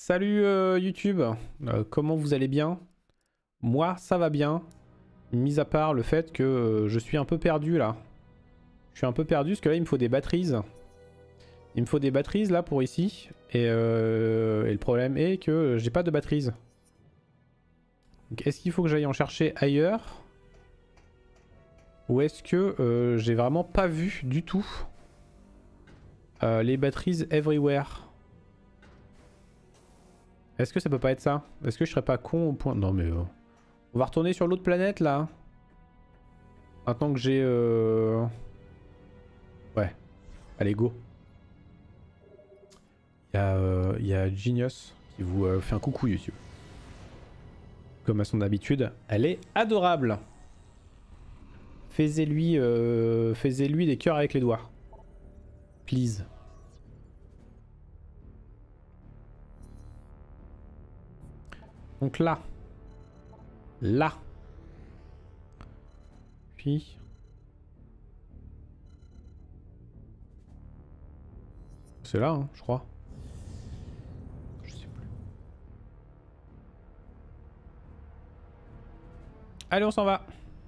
Salut YouTube, comment vous allez bien? Moi ça va bien, mis à part le fait que je suis un peu perdu là. Je suis un peu perdu parce que là il me faut des batteries. Il me faut des batteries là pour ici. Et le problème est que j'ai pas de batteries. Donc est-ce qu'il faut que j'aille en chercher ailleurs? Ou est-ce que j'ai vraiment pas vu du tout les batteries everywhere? Est-ce que ça peut pas être ça? Est-ce que je serais pas con au point... Non mais... on va retourner sur l'autre planète là. Maintenant que j'ai... Ouais. Allez go. Il y a Genius qui vous fait un coucou YouTube. Comme à son habitude. Elle est adorable. Faisez-lui des cœurs avec les doigts. Please. Donc là. Là. Puis... c'est là, hein, je crois. Je sais plus. Allez, on s'en va.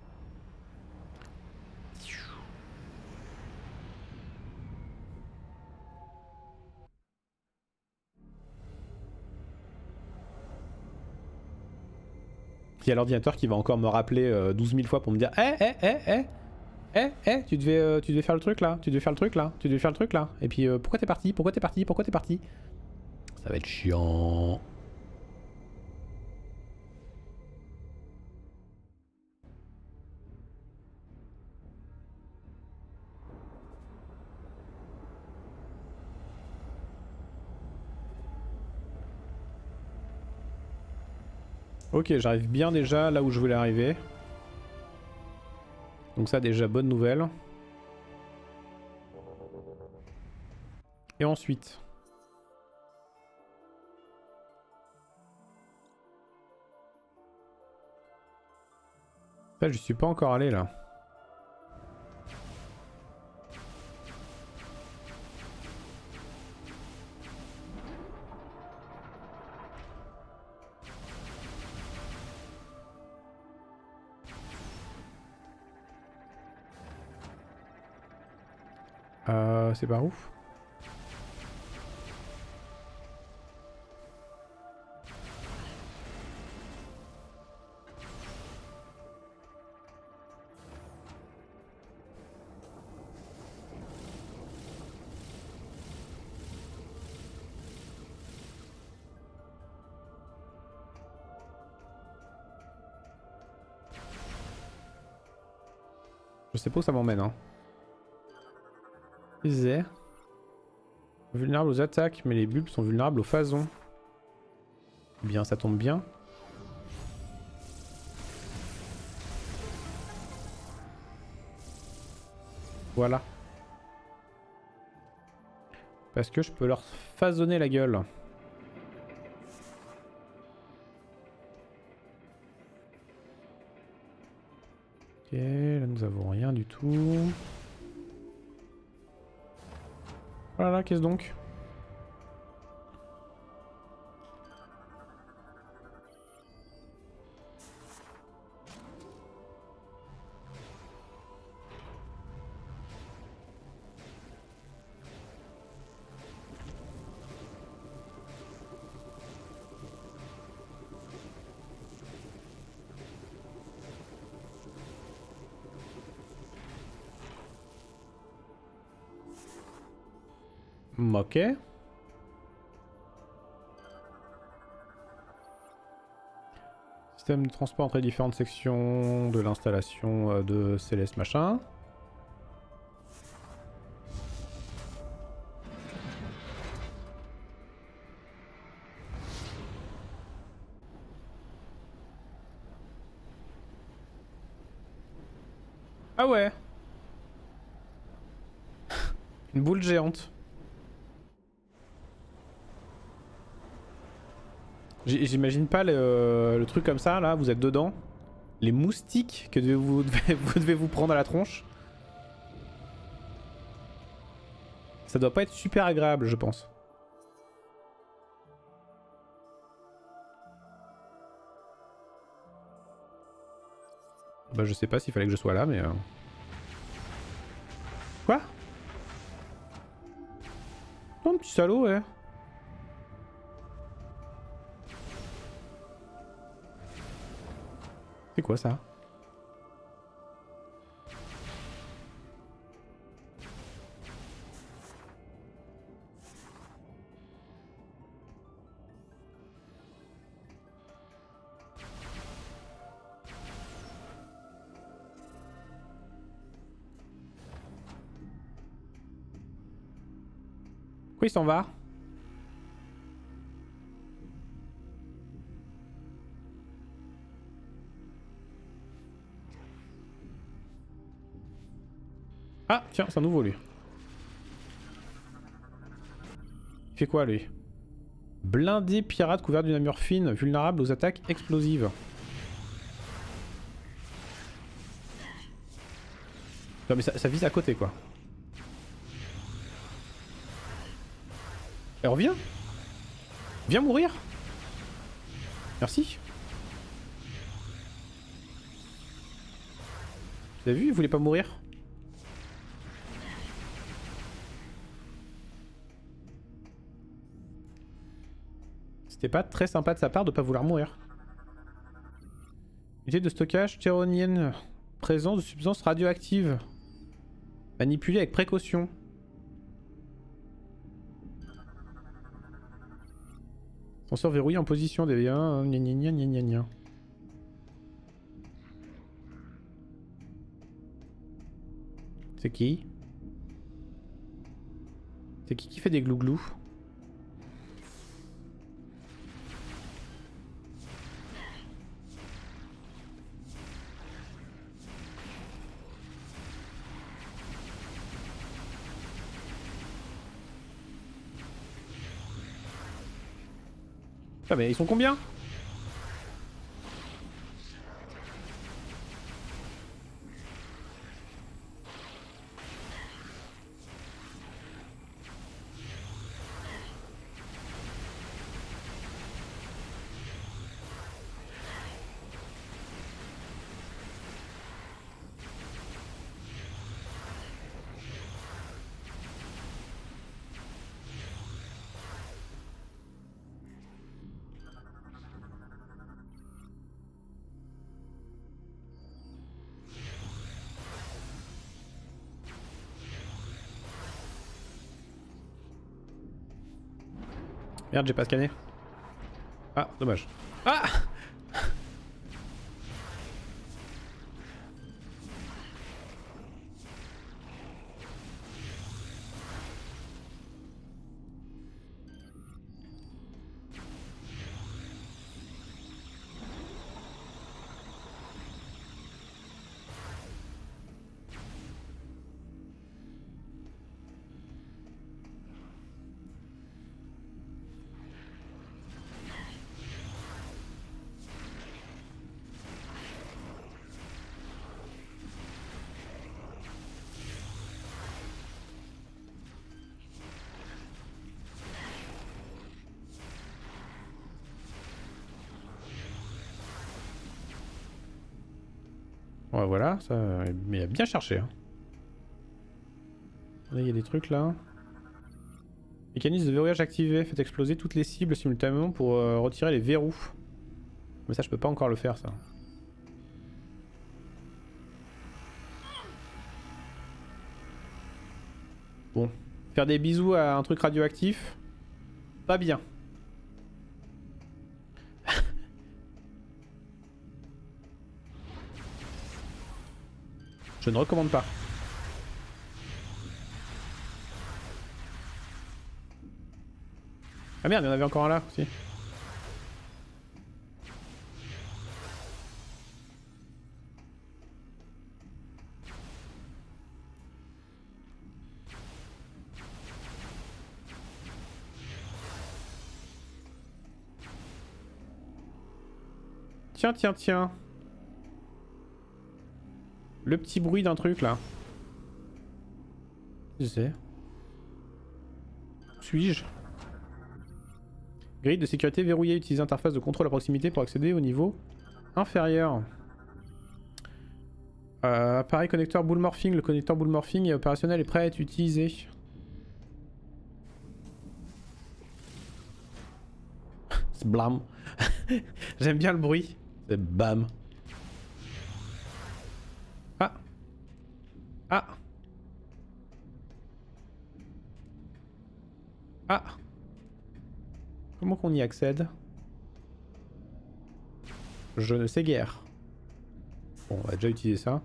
Il y a l'ordinateur qui va encore me rappeler 12 000 fois pour me dire tu devais faire le truc là, tu devais faire le truc là, tu devais faire le truc là. Et puis pourquoi t'es parti? Pourquoi t'es parti? Pourquoi t'es parti? Ça va être chiant. Ok, j'arrive bien déjà là où je voulais arriver. Donc ça déjà, bonne nouvelle. Et ensuite... ça, je suis pas encore allé là. C'est pas ouf. Je sais pas où ça m'emmène, hein. Vulnérable aux attaques, mais les bulbes sont vulnérables aux phasons. Eh bien, ça tombe bien. Voilà. Parce que je peux leur phasonner la gueule. Ok, là nous avons rien du tout. Voilà, qu'est-ce donc? Ok. Système de transport entre les différentes sections de l'installation de Céleste machin. Ah ouais. Une boule géante. J'imagine pas le truc comme ça, là, vous êtes dedans. Les moustiques que vous devez vous prendre à la tronche. Ça doit pas être super agréable, je pense. Bah je sais pas s'il fallait que je sois là mais... Quoi? Oh, un petit salaud, ouais. C'est quoi ça? Pourquoi il s'en va? Ah tiens, c'est un nouveau lui. Il fait quoi lui? Blindé pirate couvert d'une armure fine, vulnérable aux attaques explosives. Non mais ça vise à côté quoi. Et reviens. Viens mourir. Merci. Vous avez vu, il voulait pas mourir. C'était pas très sympa de sa part de pas vouloir mourir. Unité de stockage tyronienne. Présence de substances radioactives. Manipulée avec précaution. Senseur verrouillé en position des biens. Gna gna gna gna gna gna. C'est qui? C'est qui fait des glouglous? Ah mais ils sont combien? Merde, j'ai pas scanné. Ah, dommage. Ah! Ouais, voilà, ça... Mais il a bien cherché. Hein. Il y a des trucs là. Mécanisme de verrouillage activé. Faites exploser toutes les cibles simultanément pour retirer les verrous. Mais ça, je peux pas encore le faire, ça. Bon. Faire des bisous à un truc radioactif. Pas bien. Je ne recommande pas. Ah merde, il y en avait encore un là aussi. Tiens, tiens, tiens. Le petit bruit d'un truc là. Je sais. Suis-je? Grille de sécurité verrouillée. Utilisez interface de contrôle à proximité pour accéder au niveau inférieur. Appareil connecteur bull morphing. Le connecteur bull morphing est opérationnel et prêt à être utilisé. C'est blam. J'aime bien le bruit. C'est bam. Ah. Ah. Ah. Comment qu'on y accède? Je ne sais guère. Bon, on va déjà utiliser ça.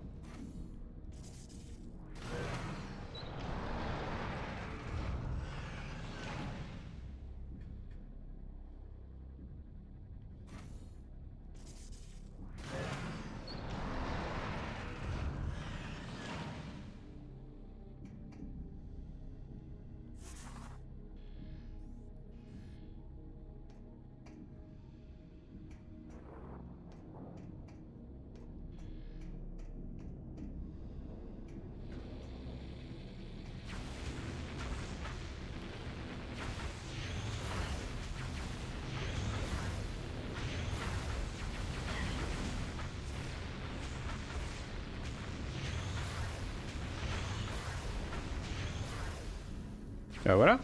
Voilà.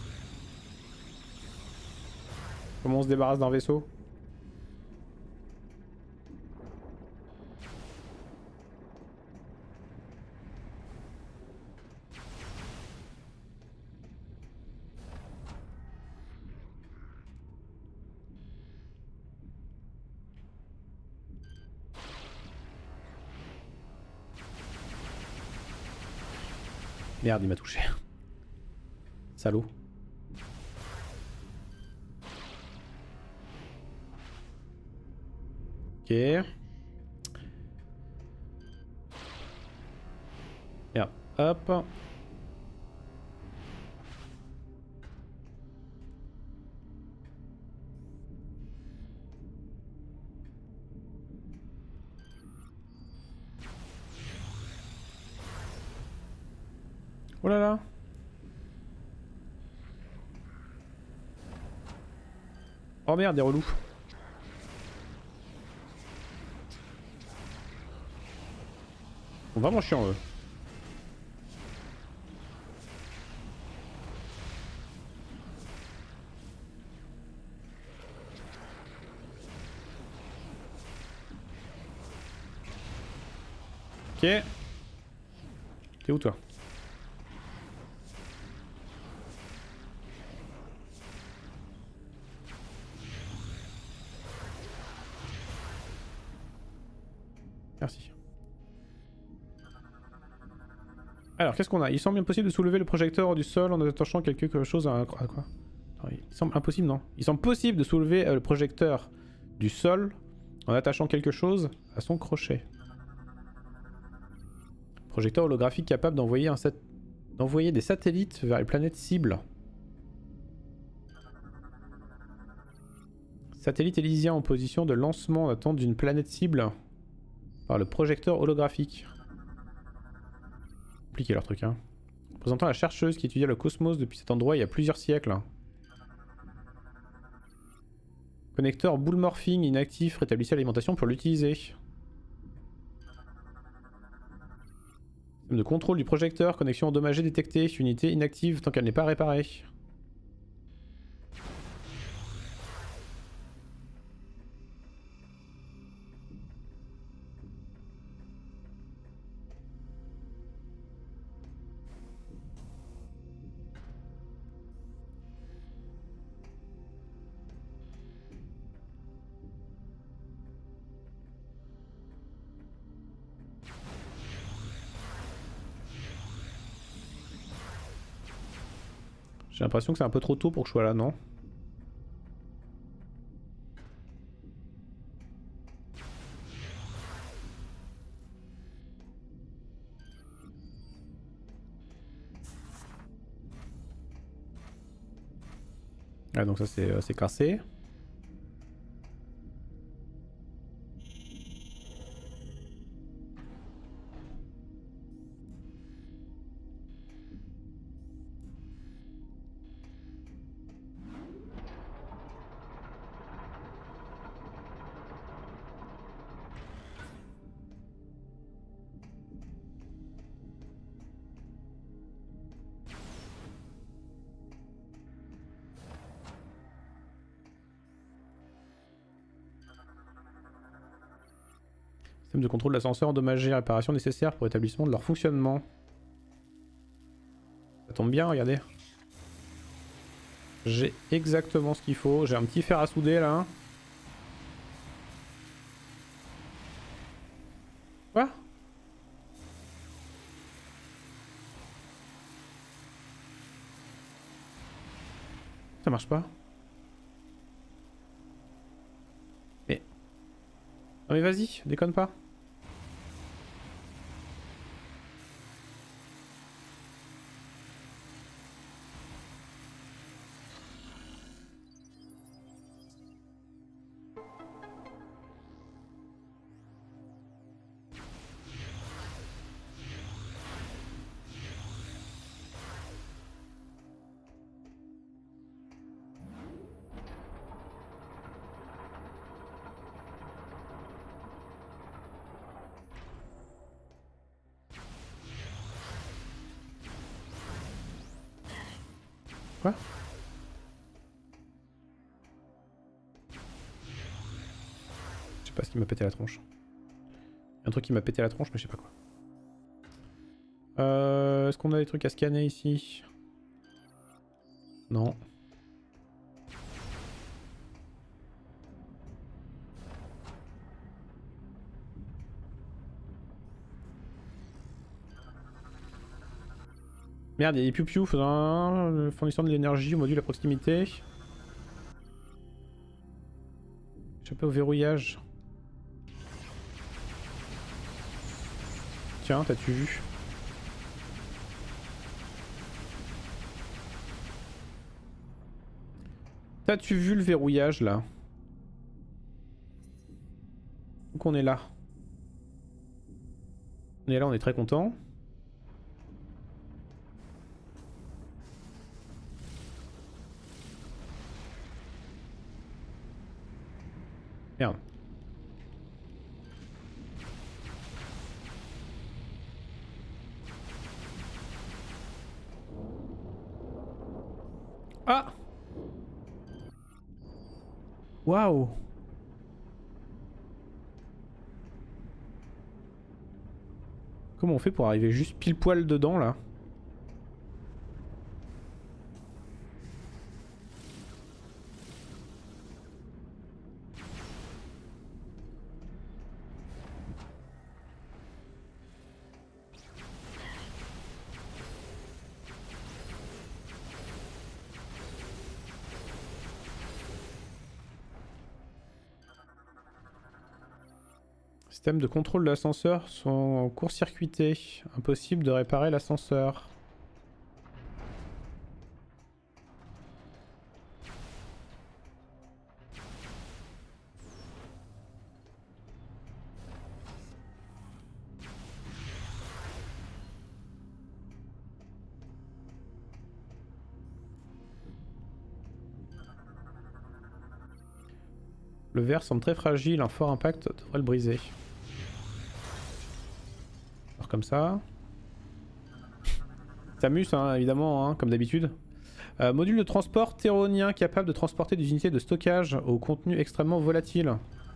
Comment on se débarrasse d'un vaisseau? Merde, il m'a touché. Salaud. Ok. Merde. Hop. Oh là là. Oh merde, des relous. Ils sont vraiment chiants eux. Ok. T'es où toi? Merci. Alors, qu'est-ce qu'on a? Il semble impossible de soulever le projecteur du sol en attachant quelque chose à quoi? Attends, il semble impossible, non? Il semble possible de soulever le projecteur du sol en attachant quelque chose à son crochet. Projecteur holographique capable d'envoyer des satellites vers les planètes cibles. Satellite élysien en position de lancement en attente d'une planète cible par le projecteur holographique. Compliqué leur truc, hein. Présentant la chercheuse qui étudia le cosmos depuis cet endroit il y a plusieurs siècles. Connecteur bull morphing inactif, rétablissez l'alimentation pour l'utiliser. Système de contrôle du projecteur, connexion endommagée détectée, unité inactive tant qu'elle n'est pas réparée. J'ai l'impression que c'est un peu trop tôt pour que je sois là, non? Ah donc ça c'est cassé. Système de contrôle de l'ascenseur endommagé, réparation nécessaire pour l'établissement de leur fonctionnement. Ça tombe bien, regardez. J'ai exactement ce qu'il faut. J'ai un petit fer à souder là. Quoi? Ça marche pas. Mais... Non mais vas-y, déconne pas. Quoi? Je sais pas ce qui m'a pété la tronche. Il y a un truc qui m'a pété la tronche mais je sais pas quoi. Est-ce qu'on a des trucs à scanner ici? Non. Merde, il y a des piou-piou fournissant de l'énergie au module à proximité. Échappé au verrouillage. Tiens, t'as-tu vu? T'as-tu vu le verrouillage là? Donc on est là. On est là, on est très content. Merde. Ah! Waouh! Comment on fait pour arriver juste pile poil dedans là? Système de contrôle de l'ascenseur sont court-circuités. Impossible de réparer l'ascenseur. Le verre semble très fragile, un fort impact devrait le briser. Alors comme ça. S'amuse hein, évidemment, hein, comme d'habitude. Module de transport théronien capable de transporter des unités de stockage au contenu extrêmement volatile.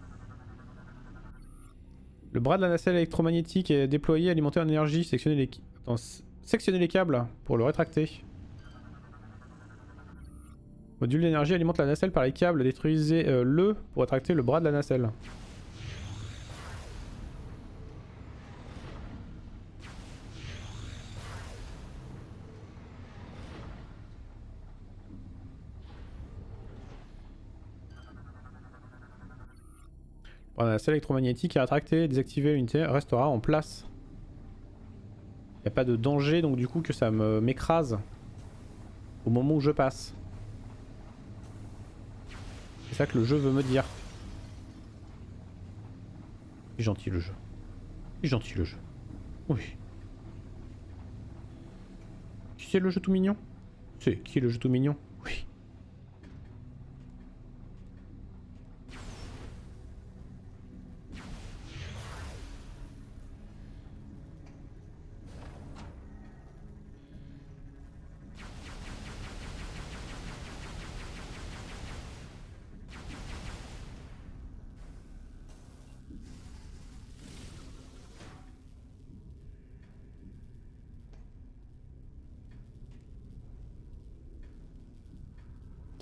Le bras de la nacelle électromagnétique est déployé, alimenté en énergie. Sectionnez les câbles pour le rétracter. Module d'énergie alimente la nacelle par les câbles. Détruisez-le pour rétracter le bras de la nacelle. Le bras de la nacelle électromagnétique est rétracté. Désactiver l'unité restera en place. Il n'y a pas de danger donc du coup que ça m'écrase au moment où je passe. C'est ça que le jeu veut me dire. Il est gentil le jeu. Il est gentil le jeu. Oui. Qui c'est le jeu tout mignon? C'est qui est le jeu tout mignon? Oui.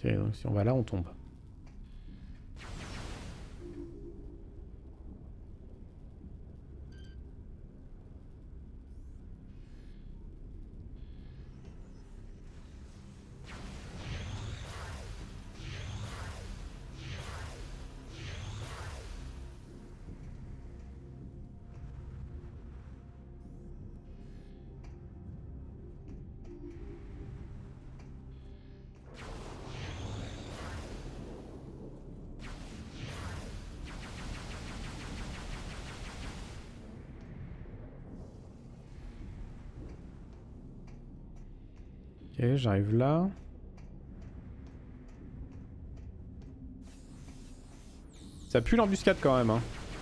Ok, donc si on va là, on tombe. Ok, j'arrive là. Ça pue l'embuscade quand même, hein.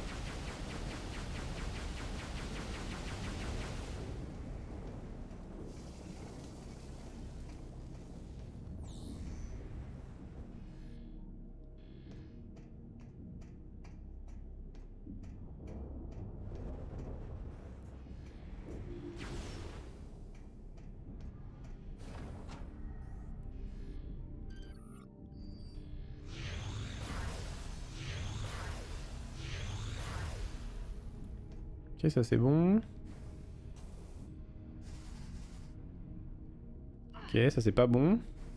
Ok, ça c'est bon. Ok, ça c'est pas bon.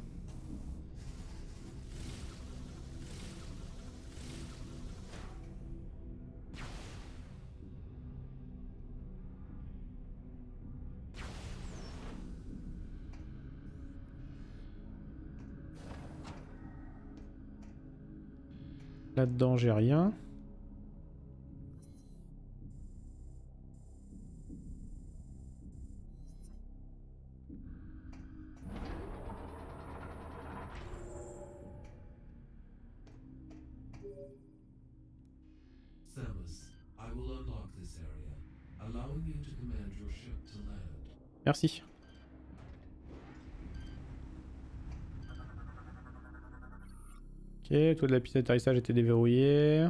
Là-dedans, j'ai rien. Merci. Ok, toi de la piste d'atterrissage était déverrouillé.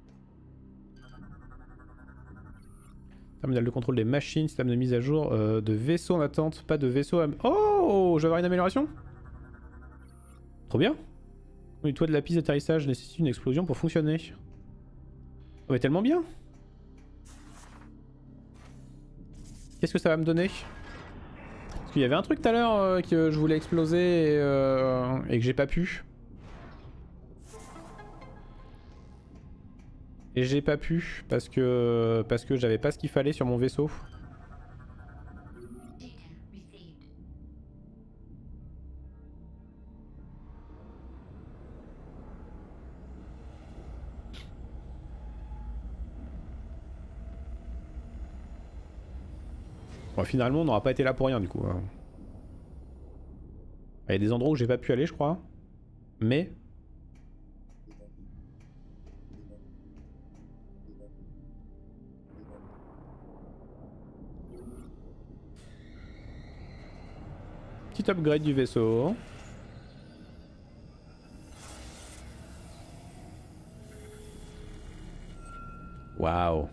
Terminal de contrôle des machines, système de mise à jour de vaisseau en attente, pas de vaisseau à... Oh, je vais avoir une amélioration. Trop bien. Oui, toit de la piste d'atterrissage nécessite une explosion pour fonctionner. Oh, mais tellement bien. Qu'est-ce que ça va me donner? Parce qu'il y avait un truc tout à l'heure que je voulais exploser et que j'ai pas pu. Et j'ai pas pu parce que j'avais pas ce qu'il fallait sur mon vaisseau. Bon, finalement, on n'aura pas été là pour rien du coup. Il y a des endroits où j'ai pas pu aller, je crois. Mais... Petit upgrade du vaisseau. Waouh.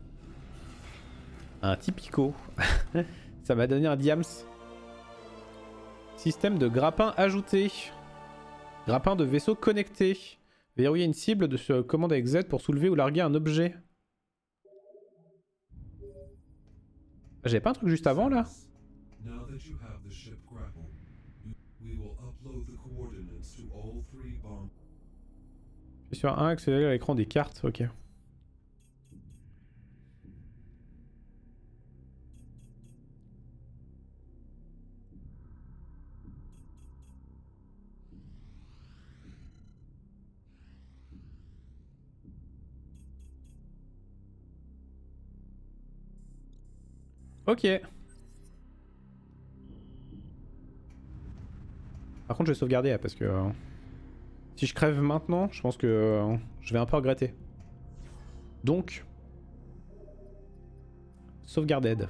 Un typico. Ça m'a donné un diams. Système de grappin ajouté. Grappin de vaisseau connecté. Verrouiller une cible de commande avec Z pour soulever ou larguer un objet. J'avais pas un truc juste avant là? Je suis sur 1, accélérer l'écran des cartes, ok. Ok. Par contre je vais sauvegarder là, parce que... si je crève maintenant, je pense que je vais un peu regretter. Donc... Sauvegarded.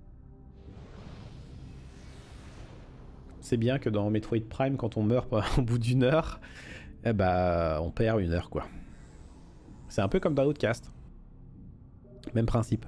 C'est bien que dans Metroid Prime, quand on meurt au bout d'une heure, eh bah on perd une heure quoi. C'est un peu comme dans Outcast. Même principe.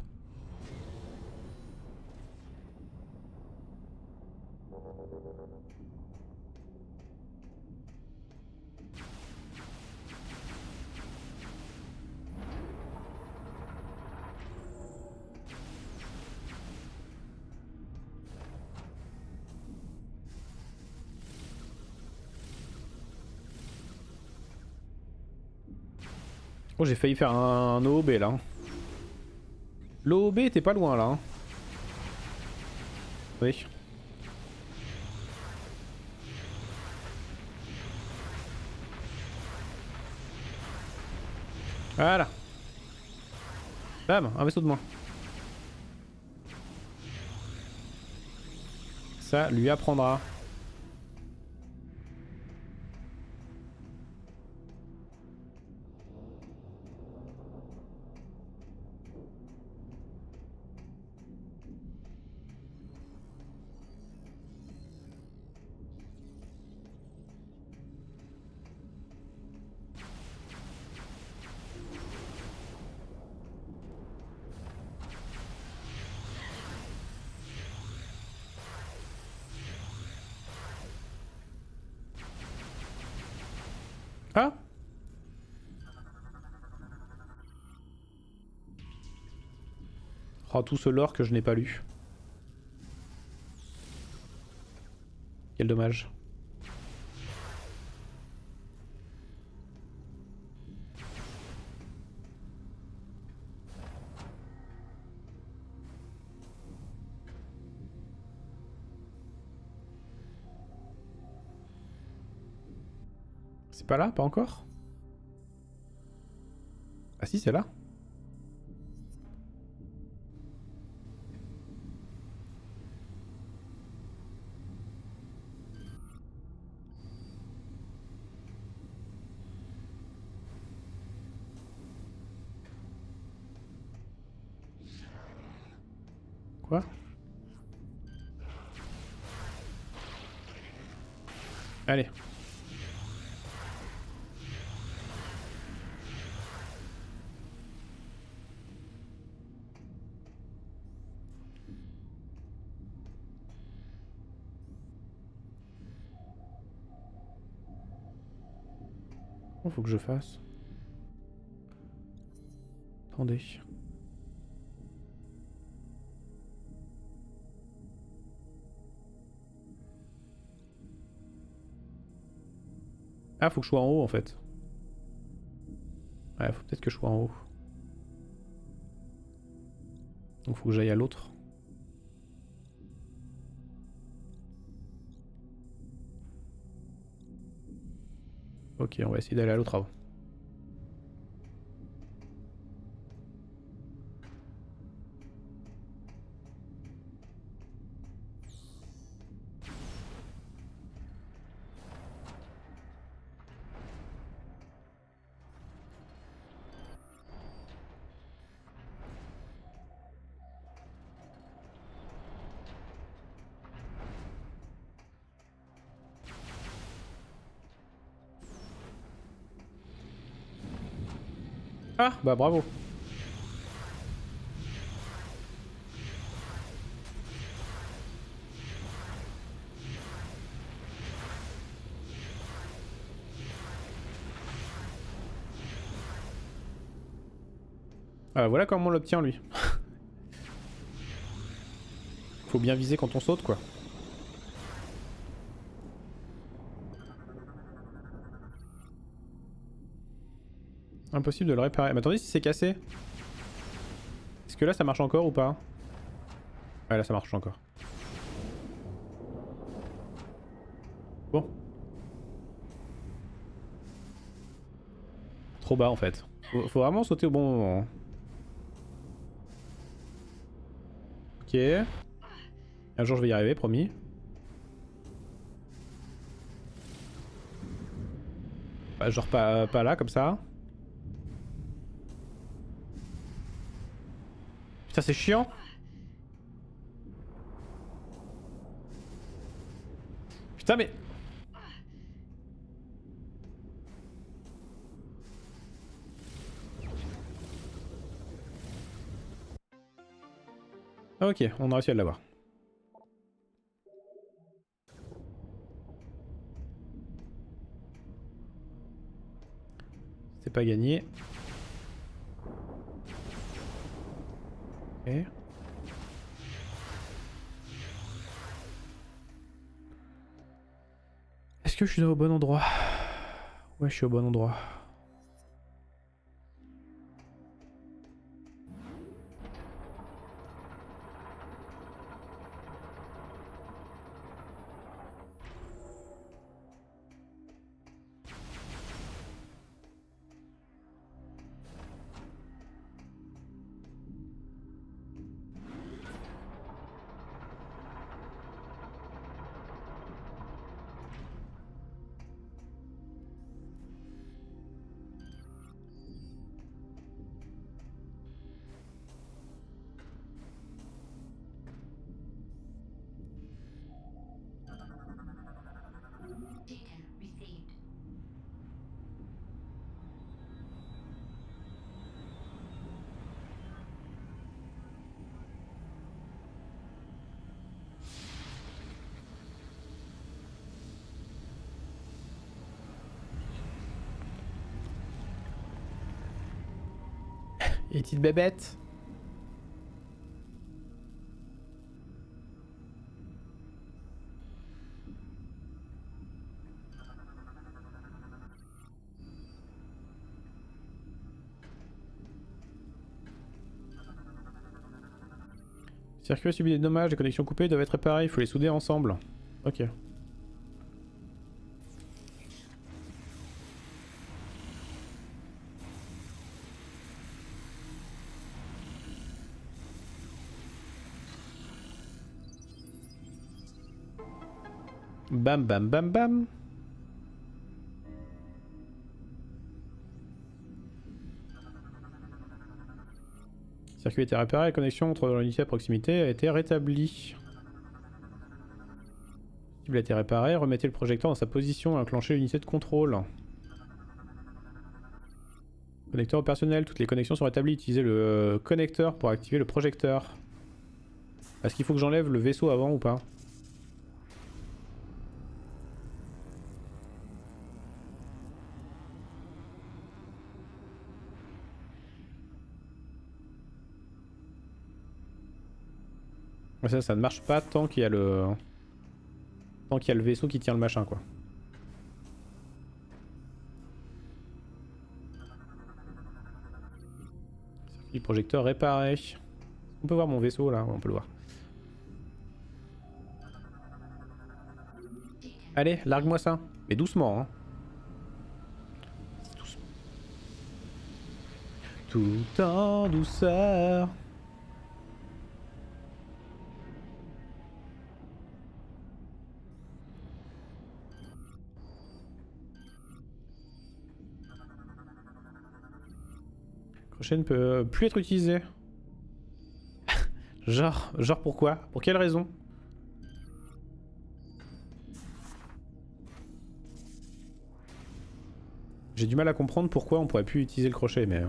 Oh, j'ai failli faire un OOB là. L'OOB était pas loin là. Hein. Oui. Voilà. Bam, un vaisseau de moins. Ça lui apprendra. Ah! Oh, tout ce lore que je n'ai pas lu. Quel dommage. C'est pas là? Pas encore? Ah si, c'est là. Quoi? Allez. Comment faut que je fasse? Attendez. Ah, faut que je sois en haut en fait. Ouais, faut peut-être que je sois en haut. Donc faut que j'aille à l'autre. Ok, on va essayer d'aller à l'autre avant. Ah, bah bravo. Voilà comment on l'obtient lui. Faut bien viser quand on saute quoi. Impossible de le réparer. Mais attendez si c'est cassé. Est-ce que là ça marche encore ou pas? Ouais là ça marche encore. Bon. Trop bas en fait. Faut vraiment sauter au bon moment. Ok. Un jour je vais y arriver, promis. Bah, genre pas là comme ça. Putain c'est chiant. Putain mais... Ok, on a réussi à l'avoir. C'est pas gagné. Ok. Est-ce que je suis au bon endroit? Ouais, je suis au bon endroit. Et petite bébête. Circuit a subi des dommages, les connexions coupées doivent être réparées, il faut les souder ensemble. Ok. Bam bam bam bam. Le circuit a été réparé, la connexion entre l'unité à proximité a été rétablie. La cible a été réparée, remettez le projecteur dans sa position et enclenchez l'unité de contrôle. Connecteur opérationnel, toutes les connexions sont rétablies. Utilisez le connecteur pour activer le projecteur. Est-ce qu'il faut que j'enlève le vaisseau avant ou pas? Ça ne marche pas tant qu'il y a le... Tant qu'il y a le vaisseau qui tient le machin, quoi. Circuit projecteur réparé. On peut voir mon vaisseau là, ouais, on peut le voir. Allez, largue-moi ça. Mais doucement, hein. Doucement. Tout en douceur. Crochet ne peut plus être utilisé. Genre pourquoi? Pour quelle raison? J'ai du mal à comprendre pourquoi on pourrait plus utiliser le crochet, mais...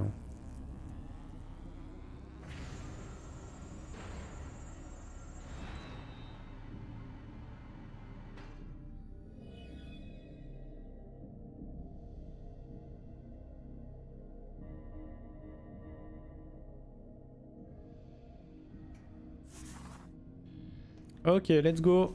Ok, let's go.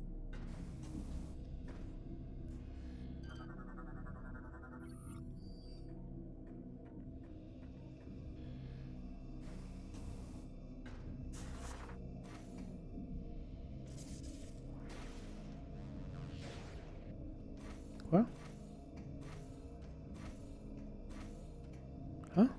Quoi? Hein?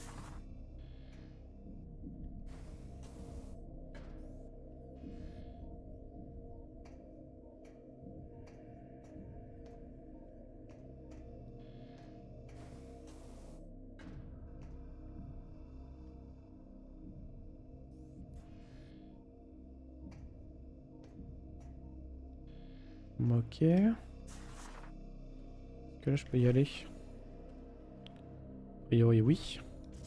Ok. Est-ce que là je peux y aller? A priori oui.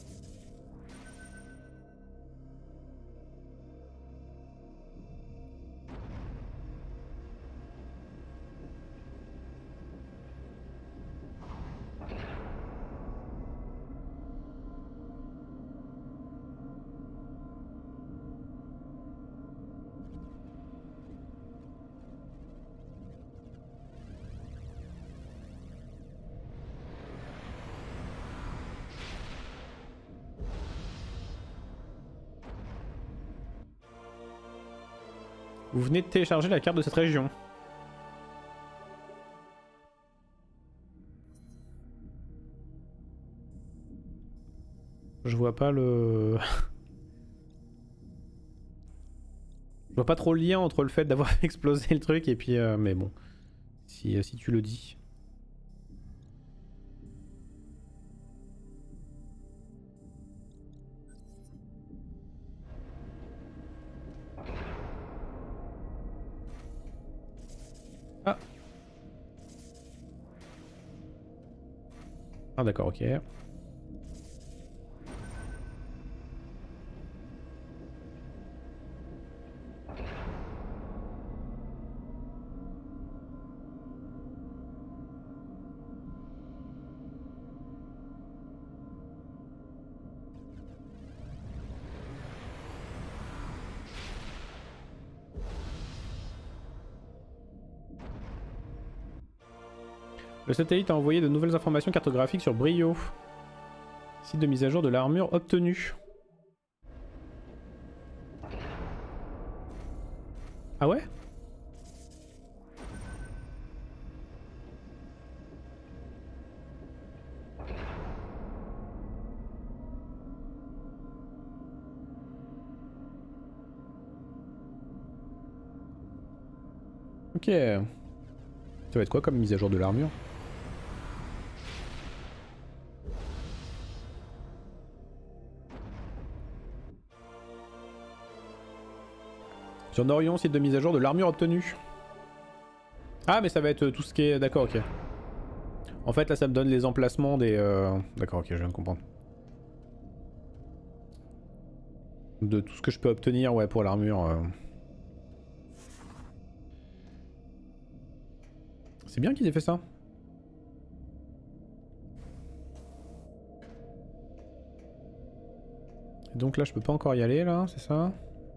Vous venez de télécharger la carte de cette région. Je vois pas le... Je vois pas trop le lien entre le fait d'avoir explosé le truc et puis... mais bon, si tu le dis. Ah. Ah d'accord, ok. Le satellite a envoyé de nouvelles informations cartographiques sur Brio. Site de mise à jour de l'armure obtenue. Ah ouais? Ok. Ça va être quoi comme mise à jour de l'armure? Sur Norion, site de mise à jour de l'armure obtenue. Ah mais ça va être tout ce qui est... D'accord, ok. En fait là ça me donne les emplacements des... D'accord, ok, je viens de comprendre. De tout ce que je peux obtenir, ouais, pour l'armure. C'est bien qu'ils aient fait ça. Donc là je peux pas encore y aller là, c'est ça?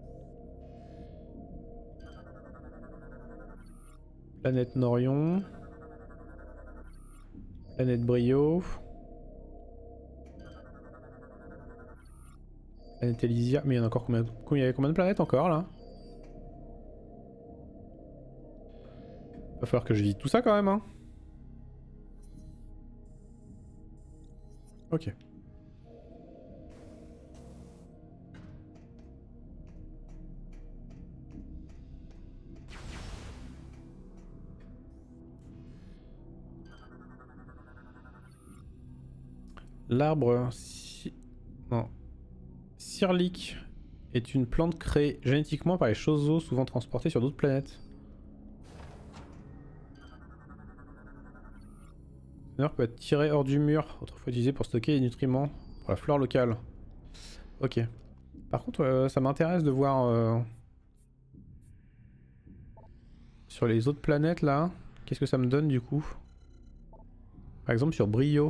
Planète Norion. Planète Brio. Planète Elysia. Mais il y en a encore combien? Il y avait combien de planètes encore là? Va falloir que je visite tout ça quand même, hein. Ok. L'arbre... Non. Sirlik est une plante créée génétiquement par les Chozo, souvent transportée sur d'autres planètes. Le peut être tiré hors du mur, autrefois utilisé pour stocker les nutriments pour la flore locale. Ok. Par contre, ça m'intéresse de voir sur les autres planètes là, qu'est-ce que ça me donne du coup? Par exemple sur Brio.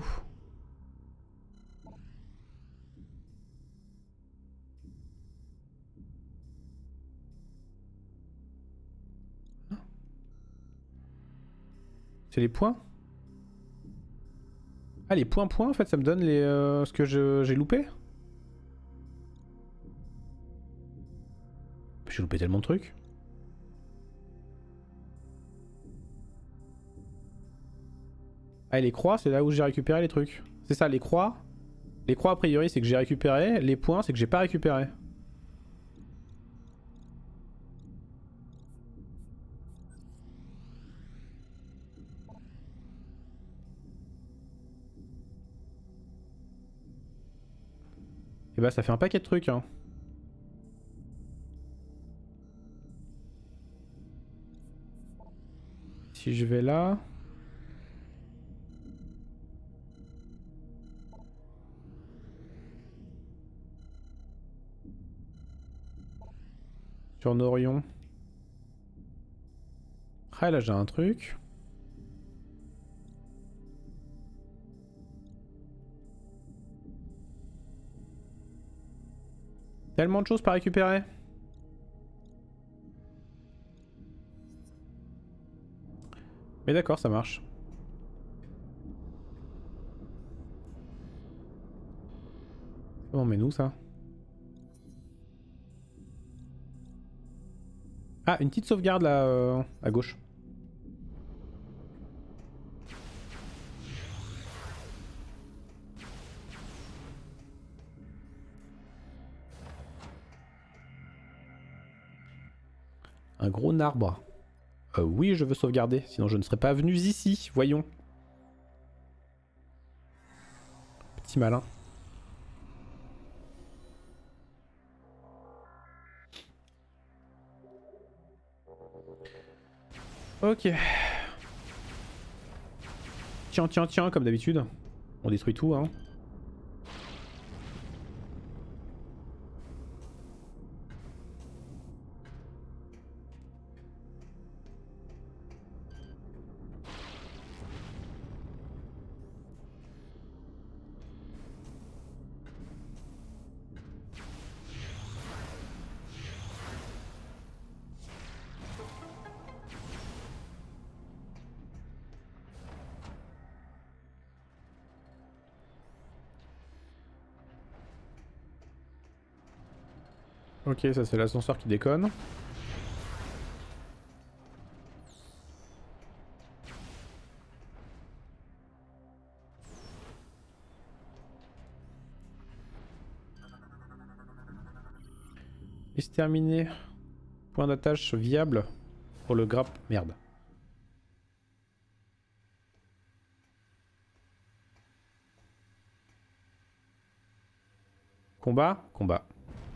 C'est les points? Ah les points en fait ça me donne les ce que j'ai loupé? J'ai loupé tellement de trucs. Ah et les croix c'est là où j'ai récupéré les trucs. C'est ça les croix. Les croix a priori c'est que j'ai récupéré, les points c'est que j'ai pas récupéré. Et bah ça fait un paquet de trucs hein. Si je vais là... Sur Norion. Ah là j'ai un truc. Tellement de choses pas récupérer. Mais d'accord, ça marche. Comment on met nous ça? Ah, une petite sauvegarde là, à gauche. Un gros arbre. Oui, je veux sauvegarder, sinon je ne serais pas venu ici, voyons. Petit malin. Ok. Tiens, tiens, tiens, comme d'habitude. On détruit tout, hein. Ok, ça c'est l'ascenseur qui déconne. Exterminer. Point d'attache viable pour le grappe. Merde. Combat? Combat.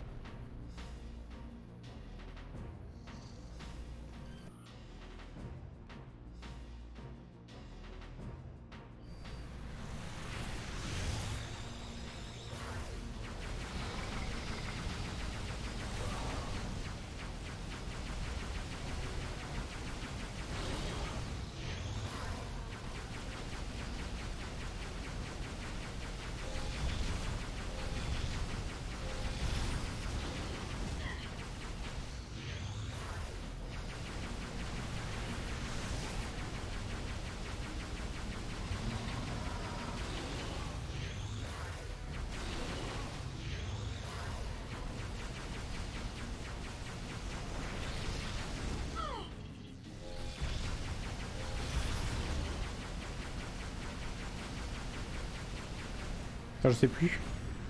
Enfin, je sais plus.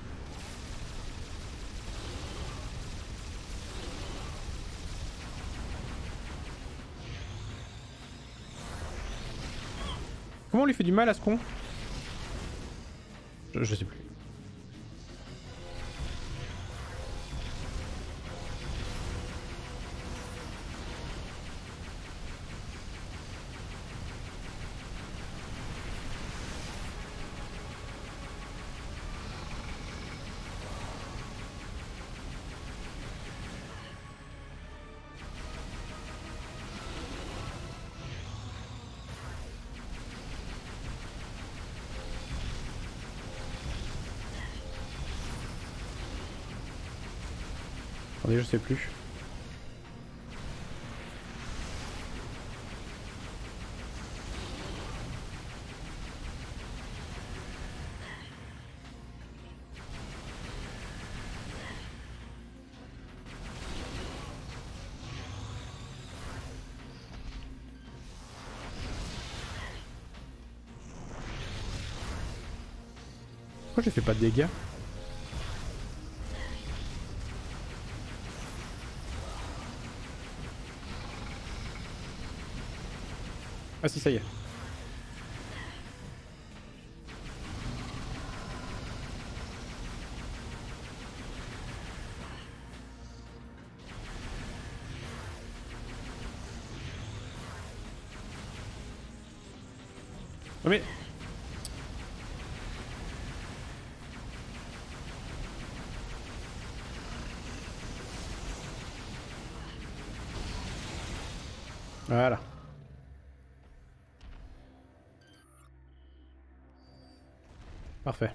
Comment on lui fait du mal à ce con? Je sais plus. Attendez, je sais plus. Pourquoi j'ai fait pas de dégâts? Ah si, ça y est. Oh mais... Voilà. Parfait.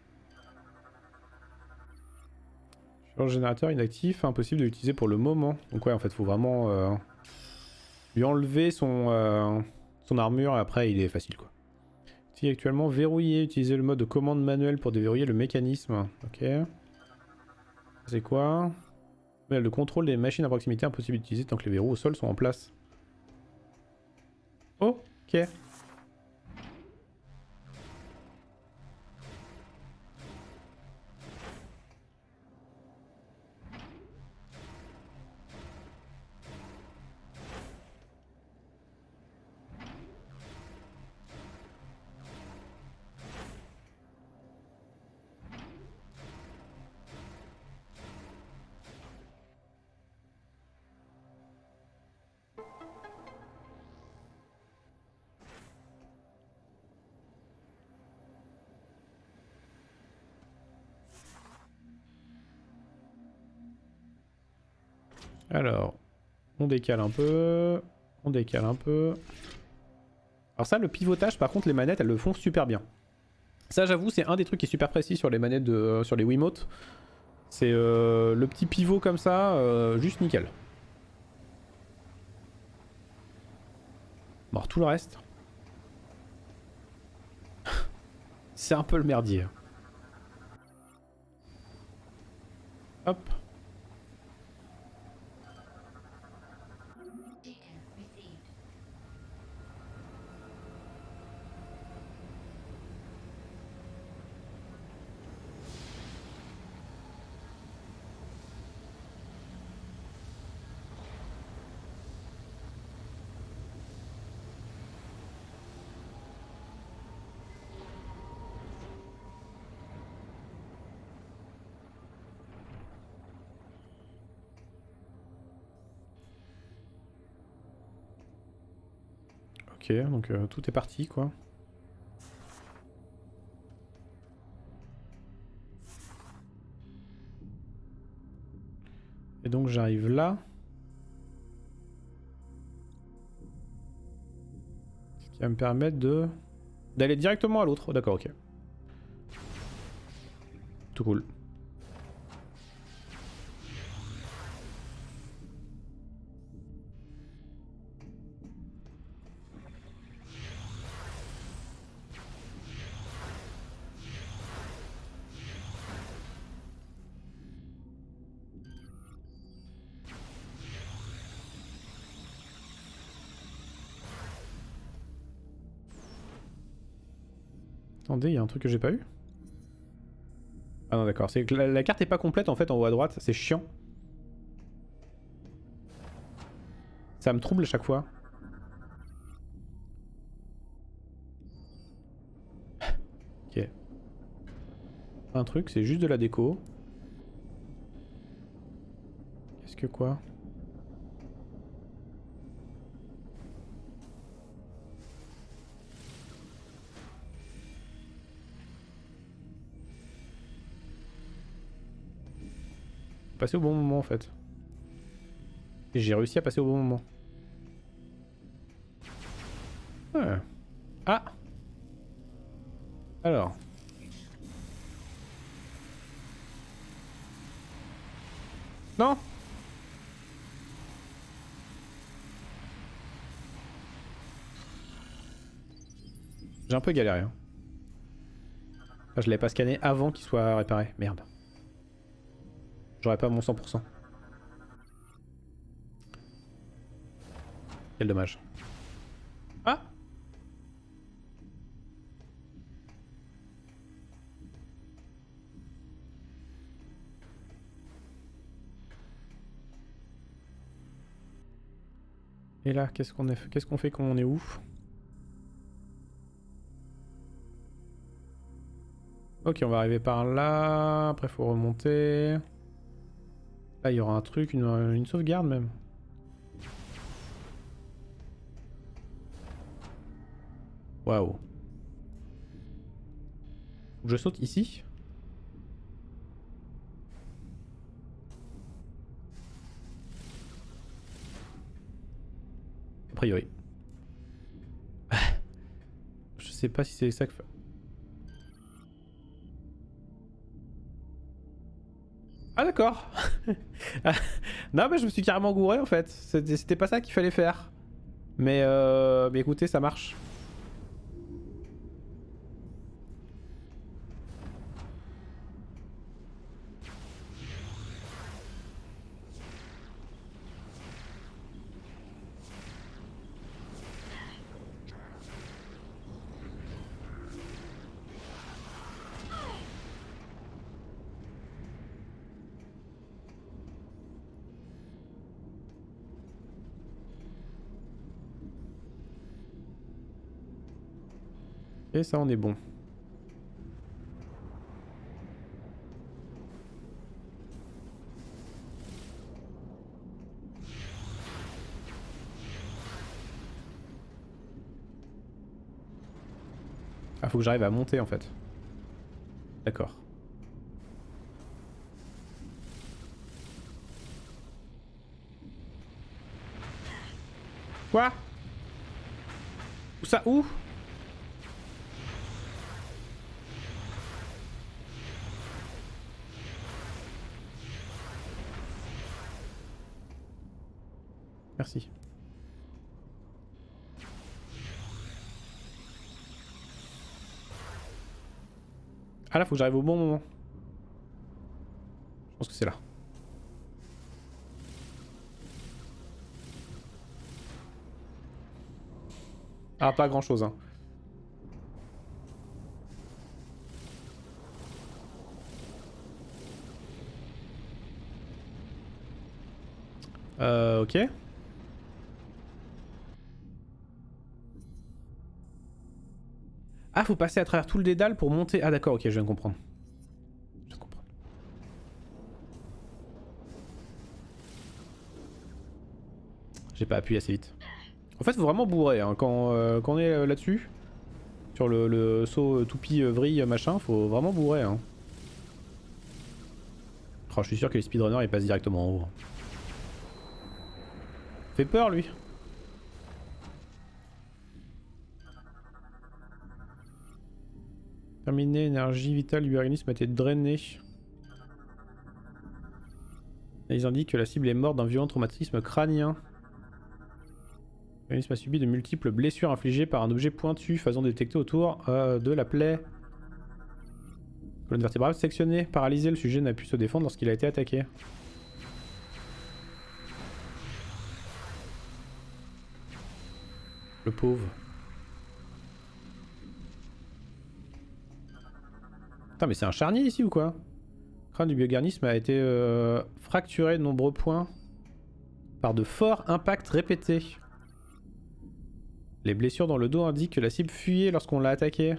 Sur le générateur inactif, impossible de l'utiliser pour le moment. Donc ouais, en fait, faut vraiment lui enlever son armure et après il est facile quoi. Si actuellement verrouillé, utiliser le mode de commande manuelle pour déverrouiller le mécanisme. Ok. C'est quoi? Le contrôle des machines à proximité impossible d'utiliser tant que les verrous au sol sont en place. Ok. Alors, on décale un peu. On décale un peu. Alors ça, le pivotage, par contre, les manettes, elles le font super bien. Ça, j'avoue, c'est un des trucs qui est super précis sur les manettes sur les Wiimote. C'est le petit pivot comme ça, juste nickel. Bon, alors, tout le reste... c'est un peu le merdier. Hop. ok, donc tout est parti quoi. Et donc j'arrive là. Ce qui va me permettre d'aller directement à l'autre. D'accord, ok. Tout cool. Attendez, il y a un truc que j'ai pas eu. Ah non d'accord, c'est que la carte est pas complète en fait en haut à droite, c'est chiant. Ça me trouble à chaque fois. Ok. Un truc, c'est juste de la déco. Qu'est-ce que quoi? Passer au bon moment en fait. Et j'ai réussi à passer au bon moment. Ouais. Ah! Alors. Non! J'ai un peu galéré. Hein. Enfin, je l'avais pas scanné avant qu'il soit réparé. Merde. J'aurais pas mon 100%. Quel dommage. Ah! Et là, qu'est-ce qu'on fait quand on est où? Ok, on va arriver par là. Après, faut remonter. Là, il y aura un truc, une sauvegarde même. Waouh. Je saute ici? A priori. Je sais pas si c'est ça que... Ah d'accord. Non mais je me suis carrément gouré en fait. C'était pas ça qu'il fallait faire. Mais écoutez, ça marche. Et ça, on est bon. Ah, faut que j'arrive à monter en fait. D'accord. Quoi? Où ça? Où? Merci. Ah là, faut que j'arrive au bon moment. Je pense que c'est là. Ah, pas grand chose, hein. Ok. Ah, faut passer à travers tout le dédale pour monter. Ah, d'accord, ok, je viens de comprendre. Je viens de comprendre. J'ai pas appuyé assez vite. En fait, faut vraiment bourrer hein, quand on est là-dessus. Sur le saut toupie vrille machin, faut vraiment bourrer. Hein. Oh, je suis sûr que les speedrunners ils passent directement en haut. Fait peur lui. Terminé, énergie vitale du organisme a été drainée. Et ils indiquent que la cible est morte d'un violent traumatisme crânien. L'organisme a subi de multiples blessures infligées par un objet pointu faisant détecter autour de la plaie. Colonne vertébrale sectionnée, paralysée, le sujet n'a pu se défendre lorsqu'il a été attaqué. Le pauvre. Putain mais c'est un charnier ici ou quoi? Le crâne du biogarnisme a été fracturé de nombreux points par de forts impacts répétés. Les blessures dans le dos indiquent que la cible fuyait lorsqu'on l'a attaqué.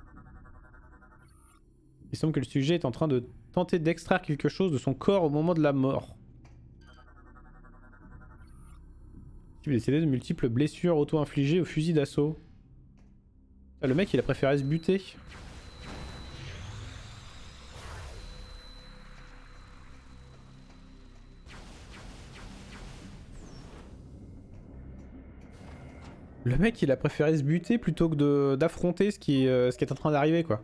Il semble que le sujet est en train de tenter d'extraire quelque chose de son corps au moment de la mort. La cible est décédée de multiples blessures auto-infligées au fusil d'assaut. Ah, le mec il a préféré se buter. Le mec il a préféré se buter plutôt que d'affronter ce qui est en train d'arriver quoi.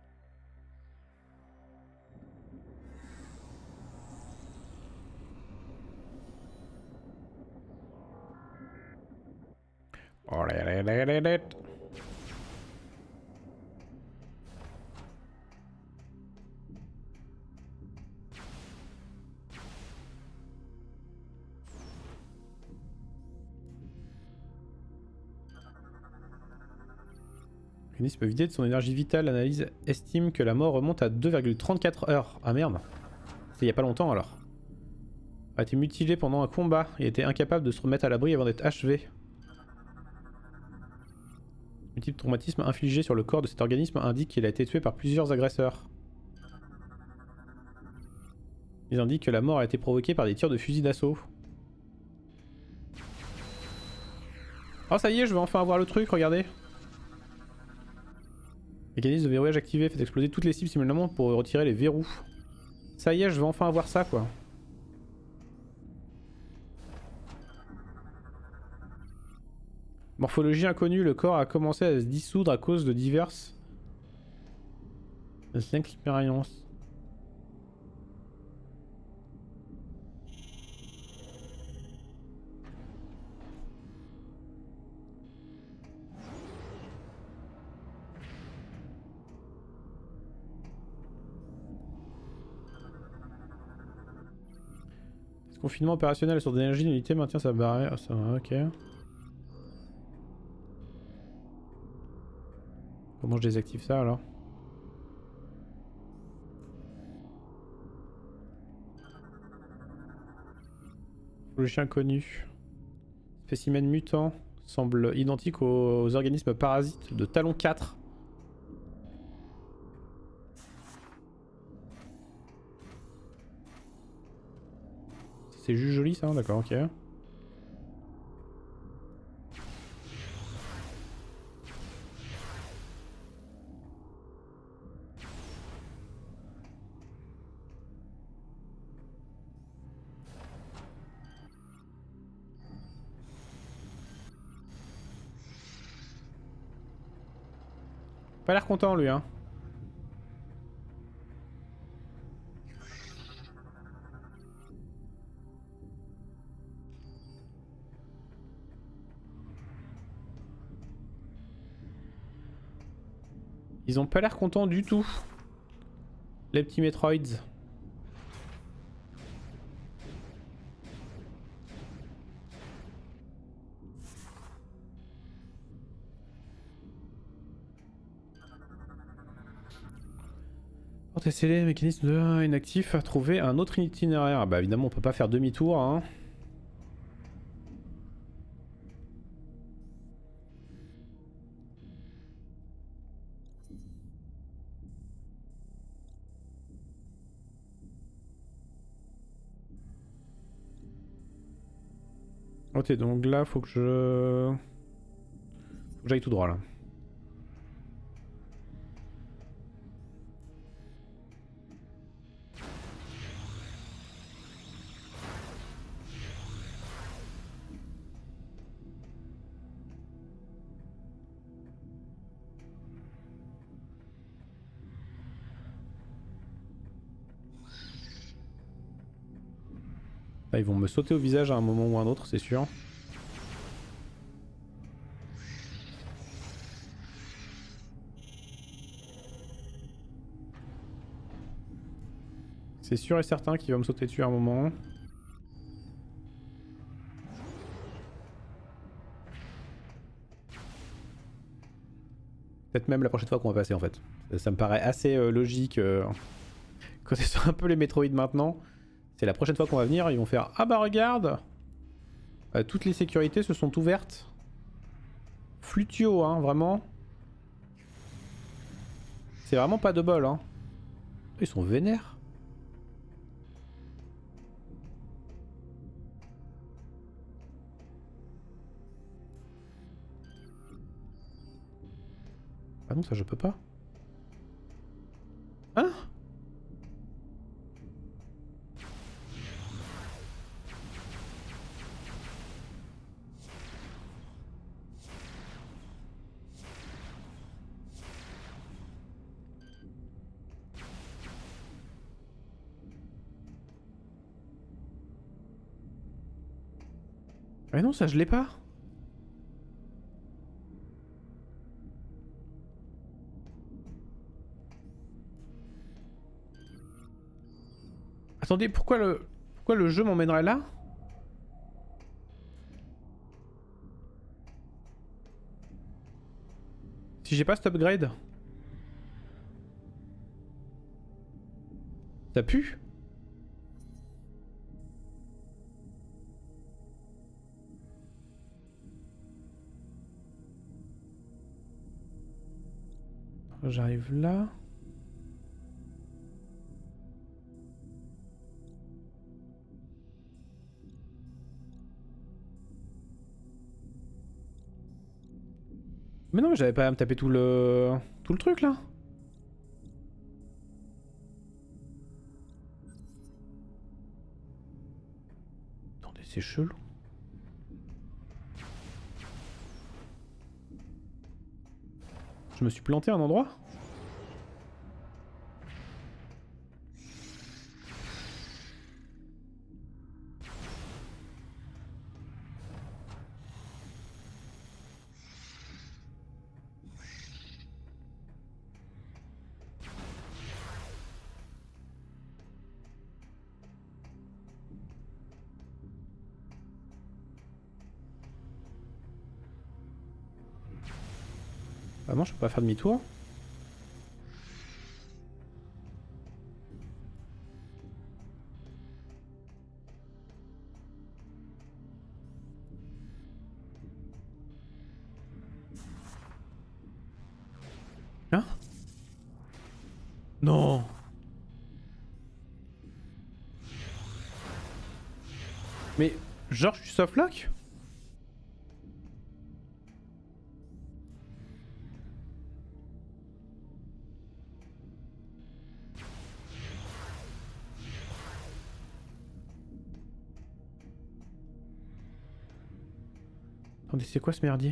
Oh là là là là là. L'organisme vidé de son énergie vitale, l'analyse estime que la mort remonte à 2,34 heures. Ah merde. C'était il y a pas longtemps alors. A été mutilé pendant un combat et était incapable de se remettre à l'abri avant d'être achevé. Multiple traumatisme infligé sur le corps de cet organisme indique qu'il a été tué par plusieurs agresseurs. Ils indiquent que la mort a été provoquée par des tirs de fusil d'assaut. Oh ça y est, je vais enfin avoir le truc, regardez. Mécanisme de verrouillage activé, fait exploser toutes les cibles simultanément pour retirer les verrous. Ça y est, je vais enfin avoir ça quoi. Morphologie inconnue, le corps a commencé à se dissoudre à cause de diverses expériences. Confinement opérationnel sur d'énergie, l'unité maintient sa barrière. Ça va, ok. Comment je désactive ça alors? Le chien connu. Spécimen mutant. Semble identique aux organismes parasites de Talon 4. C'est juste joli ça, d'accord, ok. Pas l'air content lui hein. Ils ont pas l'air contents du tout. Les petits Metroids. Porte scellé, mécanisme de inactif, a trouvé un autre itinéraire. Bah évidemment on peut pas faire demi-tour hein. Ok, donc là, faut que je... Faut que j'aille tout droit, là. Là, ils vont me sauter au visage à un moment ou à un autre, c'est sûr. C'est sûr et certain qu'il va me sauter dessus à un moment. Peut-être même la prochaine fois qu'on va passer en fait. Ça me paraît assez logique. Quand c'est sur un peu les Metroid maintenant, c'est la prochaine fois qu'on va venir, ils vont faire ah bah regarde, toutes les sécurités se sont ouvertes. Flutio, hein, vraiment. C'est vraiment pas de bol, hein. Ils sont vénères. Ah non, ça je peux pas. Hein? Mais non, ça je l'ai pas. Attendez, pourquoi le jeu m'emmènerait là? Si j'ai pas cet upgrade? Ça pue? J'arrive là. Mais non, mais j'avais pas à me taper tout le truc là. Attendez, c'est chelou. Je me suis planté à un endroit? Ah non, je peux pas faire demi-tour. Hein? Non. Mais genre je suis softlock? Attendez, c'est quoi ce merdier?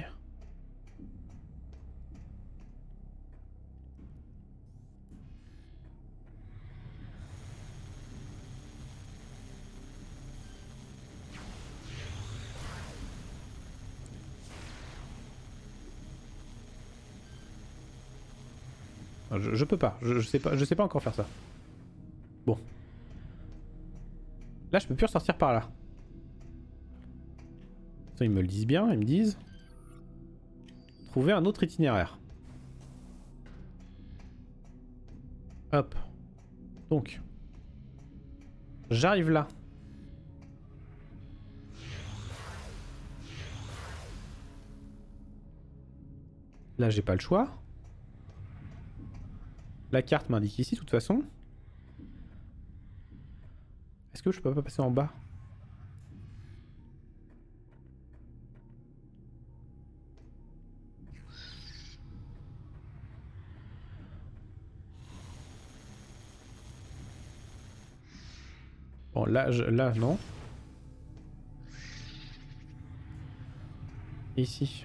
Je peux pas, je sais pas encore faire ça. Bon. Là je peux plus ressortir par là. Ça, ils me le disent bien, ils me disent... Trouver un autre itinéraire. Hop. Donc. J'arrive là. Là j'ai pas le choix. La carte m'indique ici de toute façon. Est-ce que je peux pas passer en bas? Bon, là, là non. Ici.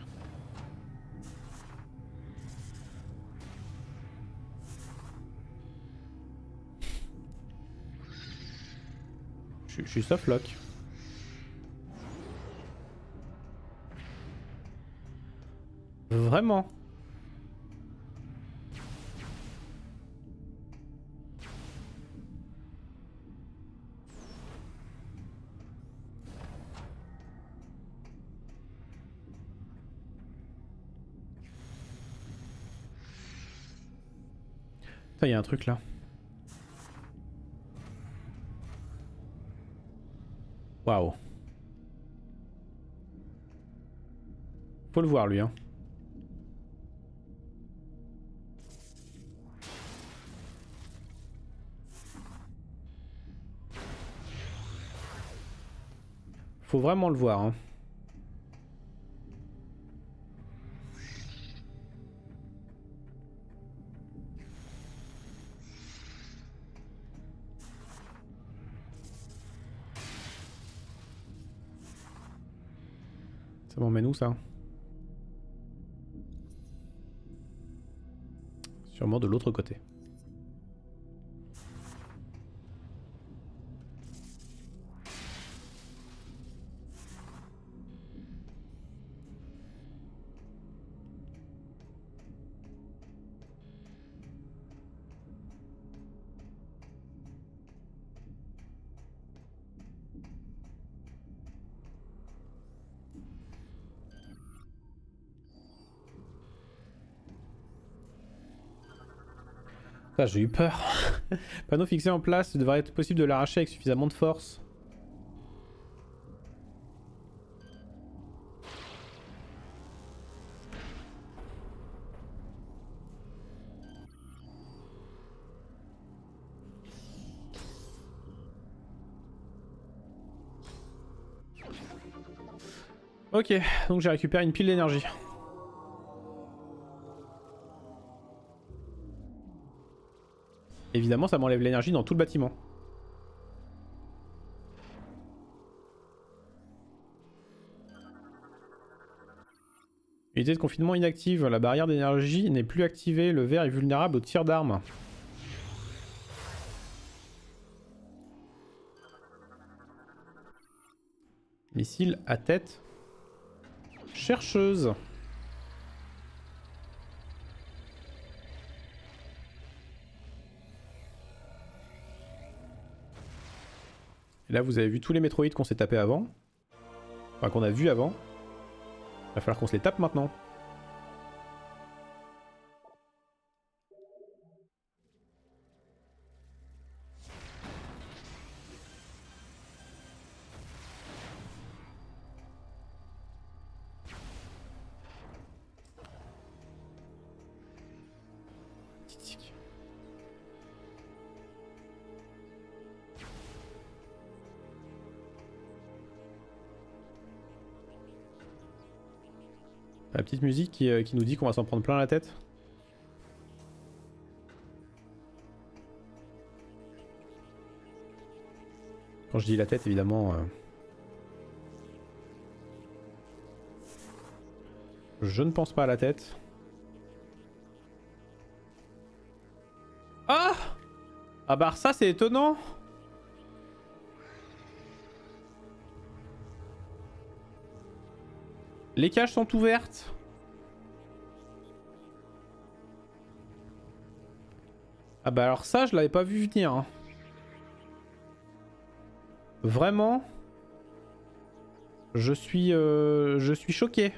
Je suis softlock. Vraiment? Putain, il y a un truc là. Waouh. Faut le voir lui, hein. Faut vraiment le voir, hein. Ça m'emmène où ça? Sûrement de l'autre côté. Ah, j'ai eu peur. Panneau fixé en place, il devrait être possible de l'arracher avec suffisamment de force. Ok, donc j'ai récupéré une pile d'énergie. Évidemment, ça m'enlève l'énergie dans tout le bâtiment. Unité de confinement inactive. La barrière d'énergie n'est plus activée. Le verre est vulnérable au tir d'armes. Missile à tête chercheuse. Et là, vous avez vu tous les métroïdes qu'on s'est tapés avant. Enfin, qu'on a vu avant. Il va falloir qu'on se les tape maintenant. La petite musique qui nous dit qu'on va s'en prendre plein la tête. Quand je dis la tête, évidemment... je ne pense pas à la tête. Ah! Ah bah ça c'est étonnant! Les cages sont ouvertes. Ah bah alors ça je l'avais pas vu venir. Hein. Vraiment. Je suis choqué.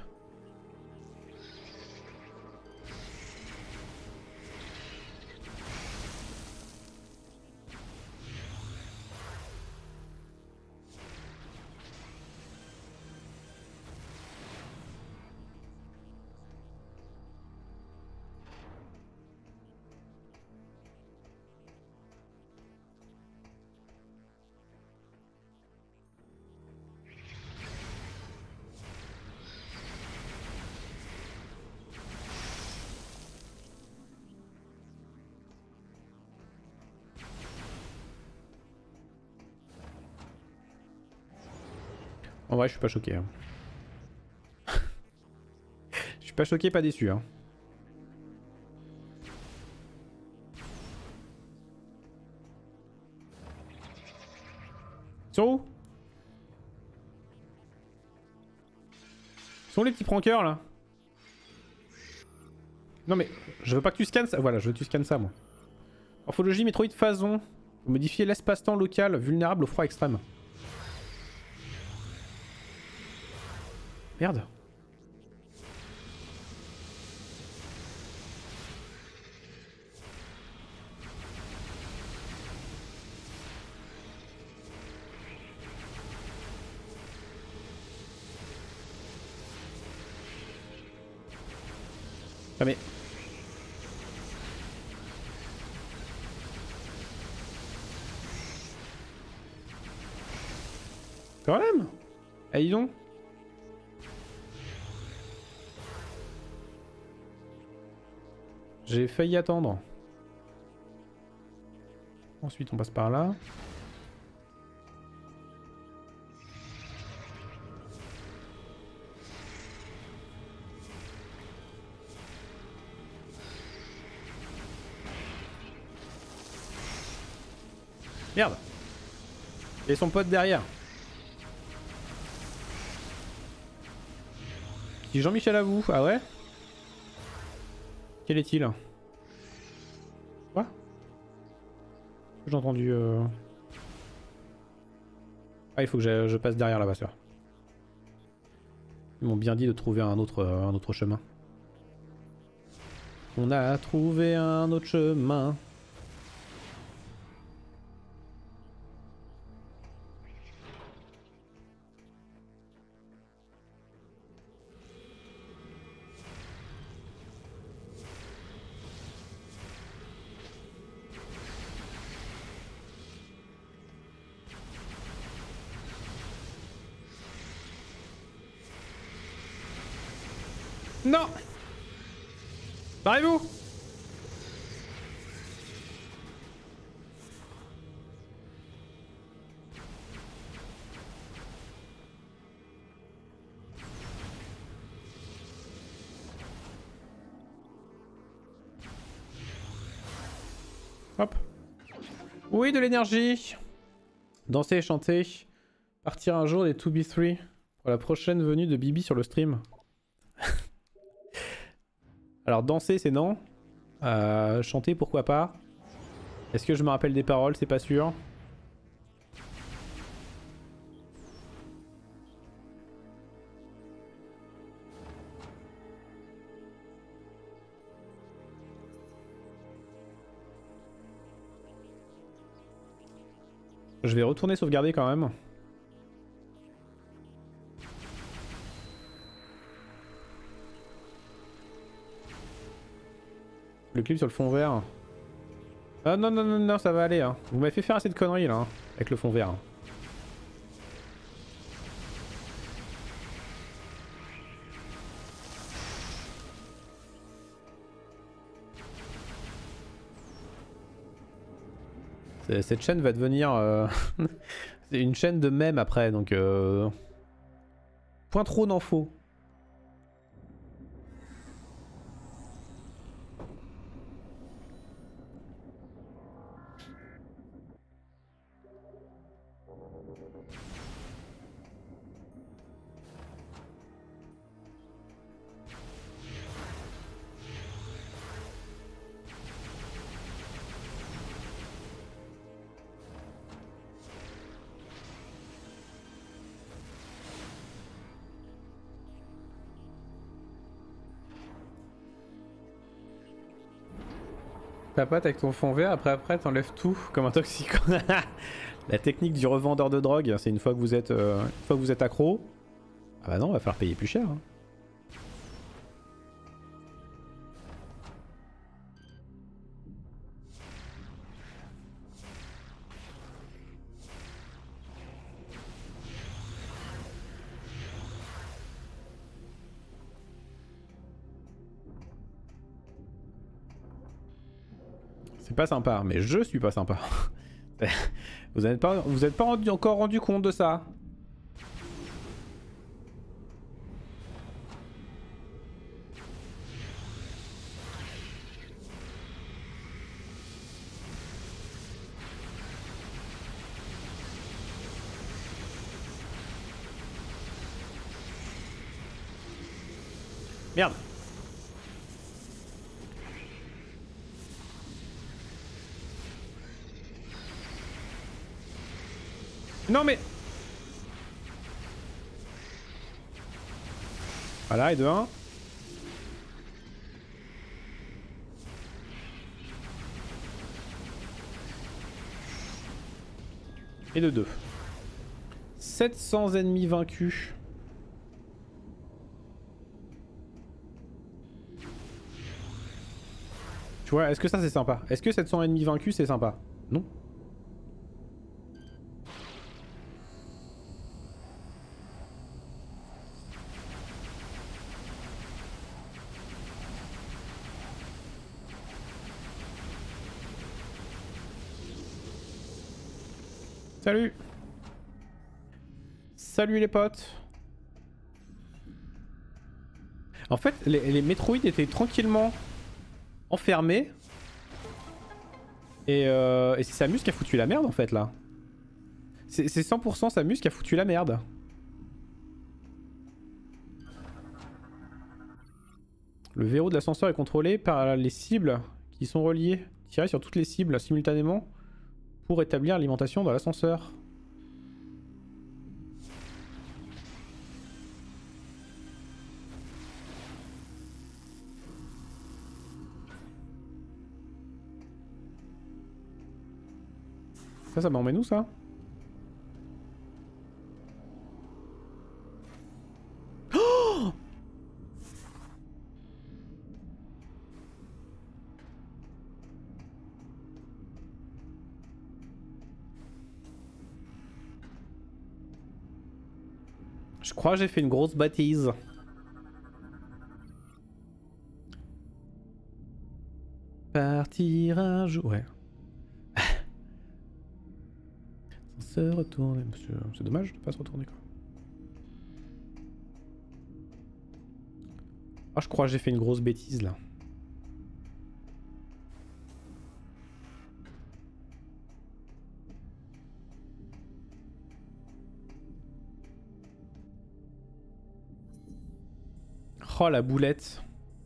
En vrai, je suis pas choqué. Hein. Je suis pas choqué, pas déçu. Hein. Ils sont où? Ils sont où les petits prankeurs là? Non mais, je veux pas que tu scannes ça. Voilà, je veux que tu scannes ça moi. Morphologie Metroid Phazon. Modifier l'espace-temps local vulnérable au froid extrême. Merde. Ah mais... Quand même. Eh dis donc. J'ai failli attendre. Ensuite on passe par là. Merde. Et son pote derrière. Petit Jean-Michel à vous. Ah ouais? Quel est-il? Quoi? J'ai entendu... Ah, il faut que je passe derrière là-bas, sûr. Ils m'ont bien dit de trouver un autre chemin. On a trouvé un autre chemin. Non! Barrez-vous! Hop. Oui, de l'énergie. Danser et chanter. Partir un jour des 2B3 pour la prochaine venue de Bibi sur le stream. Alors danser c'est non. Chanter pourquoi pas. Est-ce que je me rappelle des paroles? C'est pas sûr. Je vais retourner sauvegarder quand même. Le clip sur le fond vert. Ah non, non, non, non, ça va aller. Hein. Vous m'avez fait faire assez de conneries là, hein, avec le fond vert. Hein. Cette chaîne va devenir... C'est une chaîne de mèmes après, donc... Point trop n'en faut. Papote avec ton fond vert, après t'enlèves tout comme un toxicomane. La technique du revendeur de drogue, c'est une fois que vous êtes accro. Ah bah non, on va falloir payer plus cher. Hein. C'est pas sympa, mais je suis pas sympa. Vous êtes pas encore rendu compte de ça? Merde. Non mais... Voilà, et de 1. Et de 2. 700 ennemis vaincus. Tu vois, est-ce que ça c'est sympa? Est-ce que 700 ennemis vaincus c'est sympa? Non. Salut. Salut les potes. En fait, les Metroid étaient tranquillement enfermés. Et c'est Samus qui a foutu la merde en fait là. C'est 100% Samus qui a foutu la merde. Le verrou de l'ascenseur est contrôlé par les cibles qui sont reliées. Tirez sur toutes les cibles simultanément pour établir l'alimentation dans l'ascenseur. Ça m'emmène où ça? Oh! Je crois que j'ai fait une grosse bêtise. Partir un jour... Ouais. Se retourner... C'est dommage de pas se retourner quoi. Ah, je crois que j'ai fait une grosse bêtise là. Oh la boulette.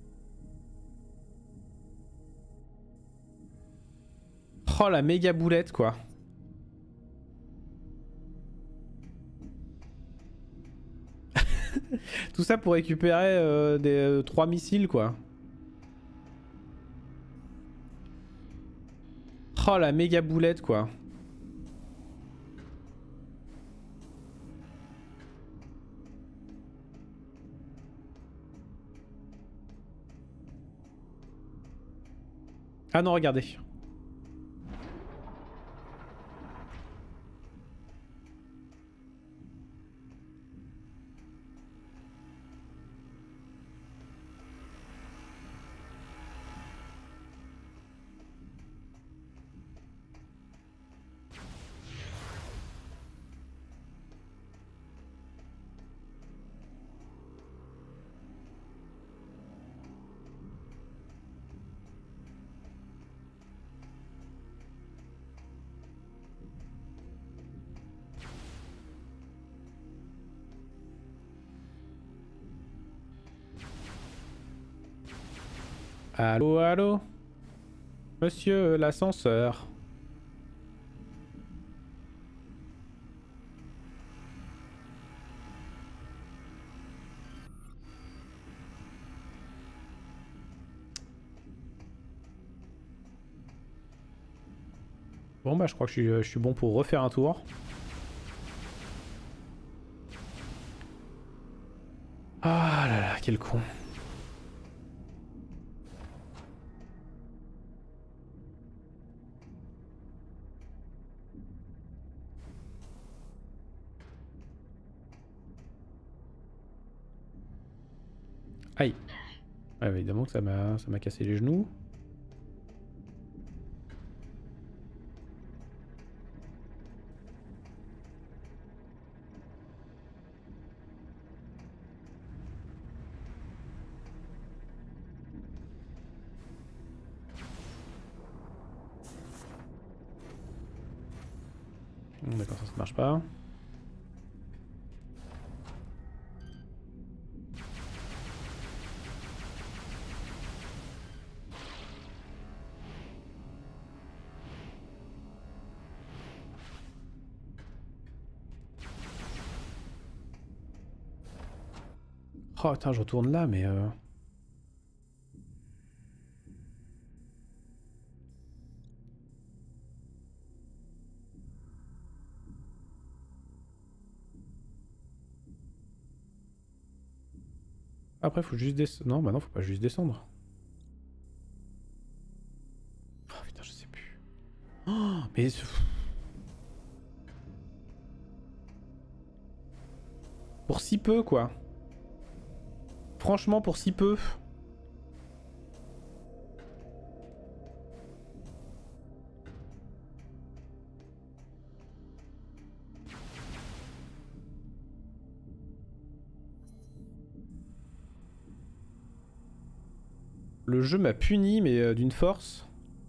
Oh la méga boulette quoi. Tout ça pour récupérer des 3 missiles quoi. Oh la méga boulette quoi. Ah non, regardez. Allô, allô? Monsieur l'ascenseur. Bon bah je crois que je suis bon pour refaire un tour. Ah là là, quel con. Aïe. Ouais, évidemment que ça m'a cassé les genoux. D'accord, ça marche pas. Oh putain, je retourne là, mais... Après, faut juste descendre. Non, bah non, faut pas juste descendre. Oh putain, je sais plus. Oh, mais... Pour si peu, quoi. Franchement, pour si peu. Le jeu m'a puni, mais d'une force.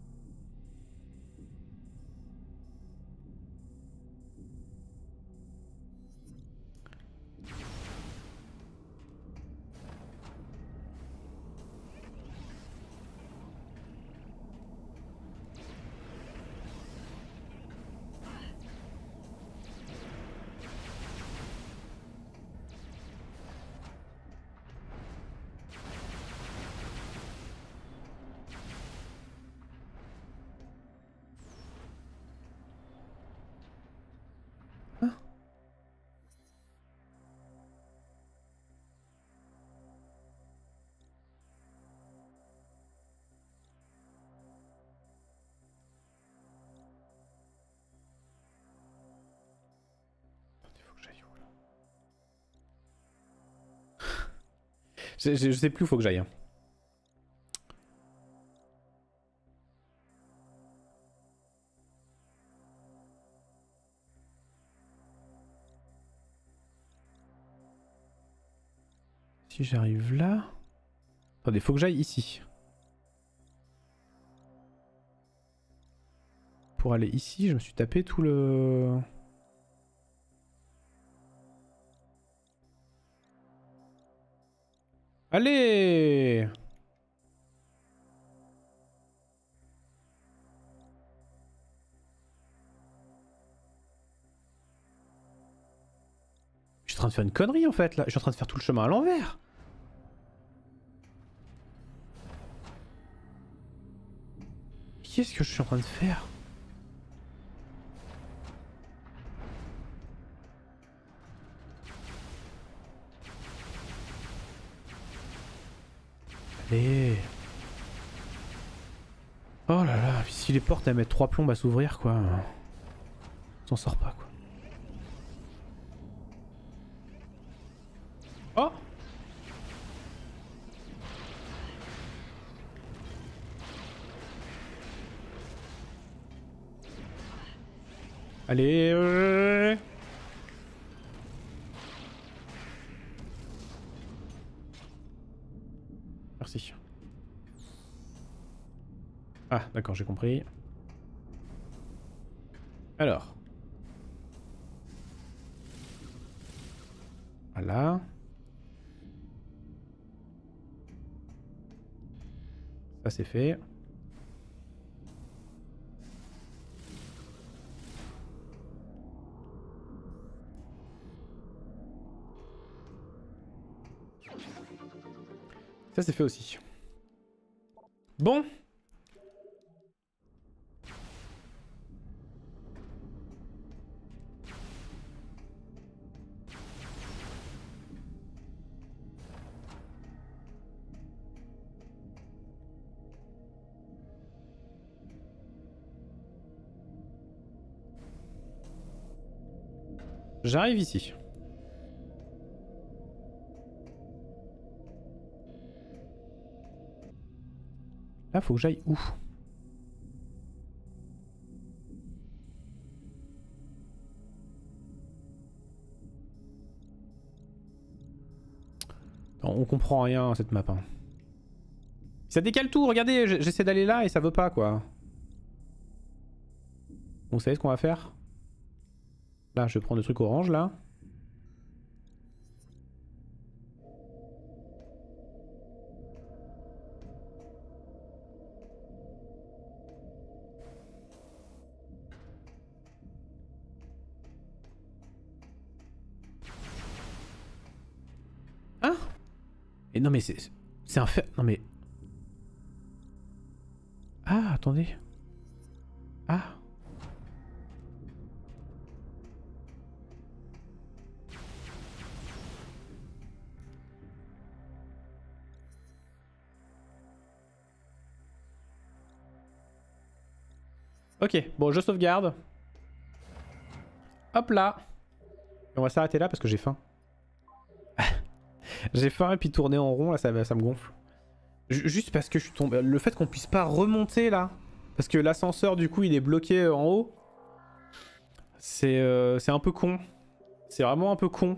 Hein? Attendez, faut que j'aille où, là? Je sais plus où faut que j'aille. Hein. Si j'arrive là... Attendez, faut que j'aille ici. Pour aller ici, je me suis tapé tout le... Allez! Je suis en train de faire une connerie en fait là. Je suis en train de faire tout le chemin à l'envers. Qu'est-ce que je suis en train de faire? Allez. Oh là là, si les portes elles mettent 3 plombes à s'ouvrir quoi. On s'en sort pas quoi. Oh! Allez. Merci. Ah, d'accord, j'ai compris. Alors. Voilà. Ça c'est fait. Ça c'est fait aussi. Bon. J'arrive ici. Là, faut que j'aille où? Non, on comprend rien à cette map. Hein. Ça décale tout, regardez, j'essaie d'aller là et ça veut pas quoi. Vous savez ce qu'on va faire? Là, je vais prendre le truc orange là. Hein? Mais non mais c'est un fait... Non mais... Ah, attendez. Ah. Ok, bon, je sauvegarde. Hop là. On va s'arrêter là parce que j'ai faim. J'ai faim et puis tourner en rond, là, ça me gonfle. Juste parce que je suis tombé... Le fait qu'on puisse pas remonter, là, parce que l'ascenseur, du coup, il est bloqué en haut, c'est un peu con. C'est vraiment un peu con.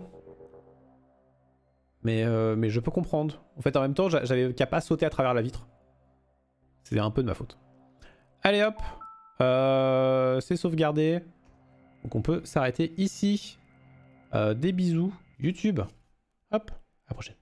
Mais je peux comprendre. En fait, en même temps, j'avais qu'à pas sauter à travers la vitre. C'est un peu de ma faute. Allez, hop. C'est sauvegardé. Donc on peut s'arrêter ici. Des bisous. YouTube. Hop. À la prochaine.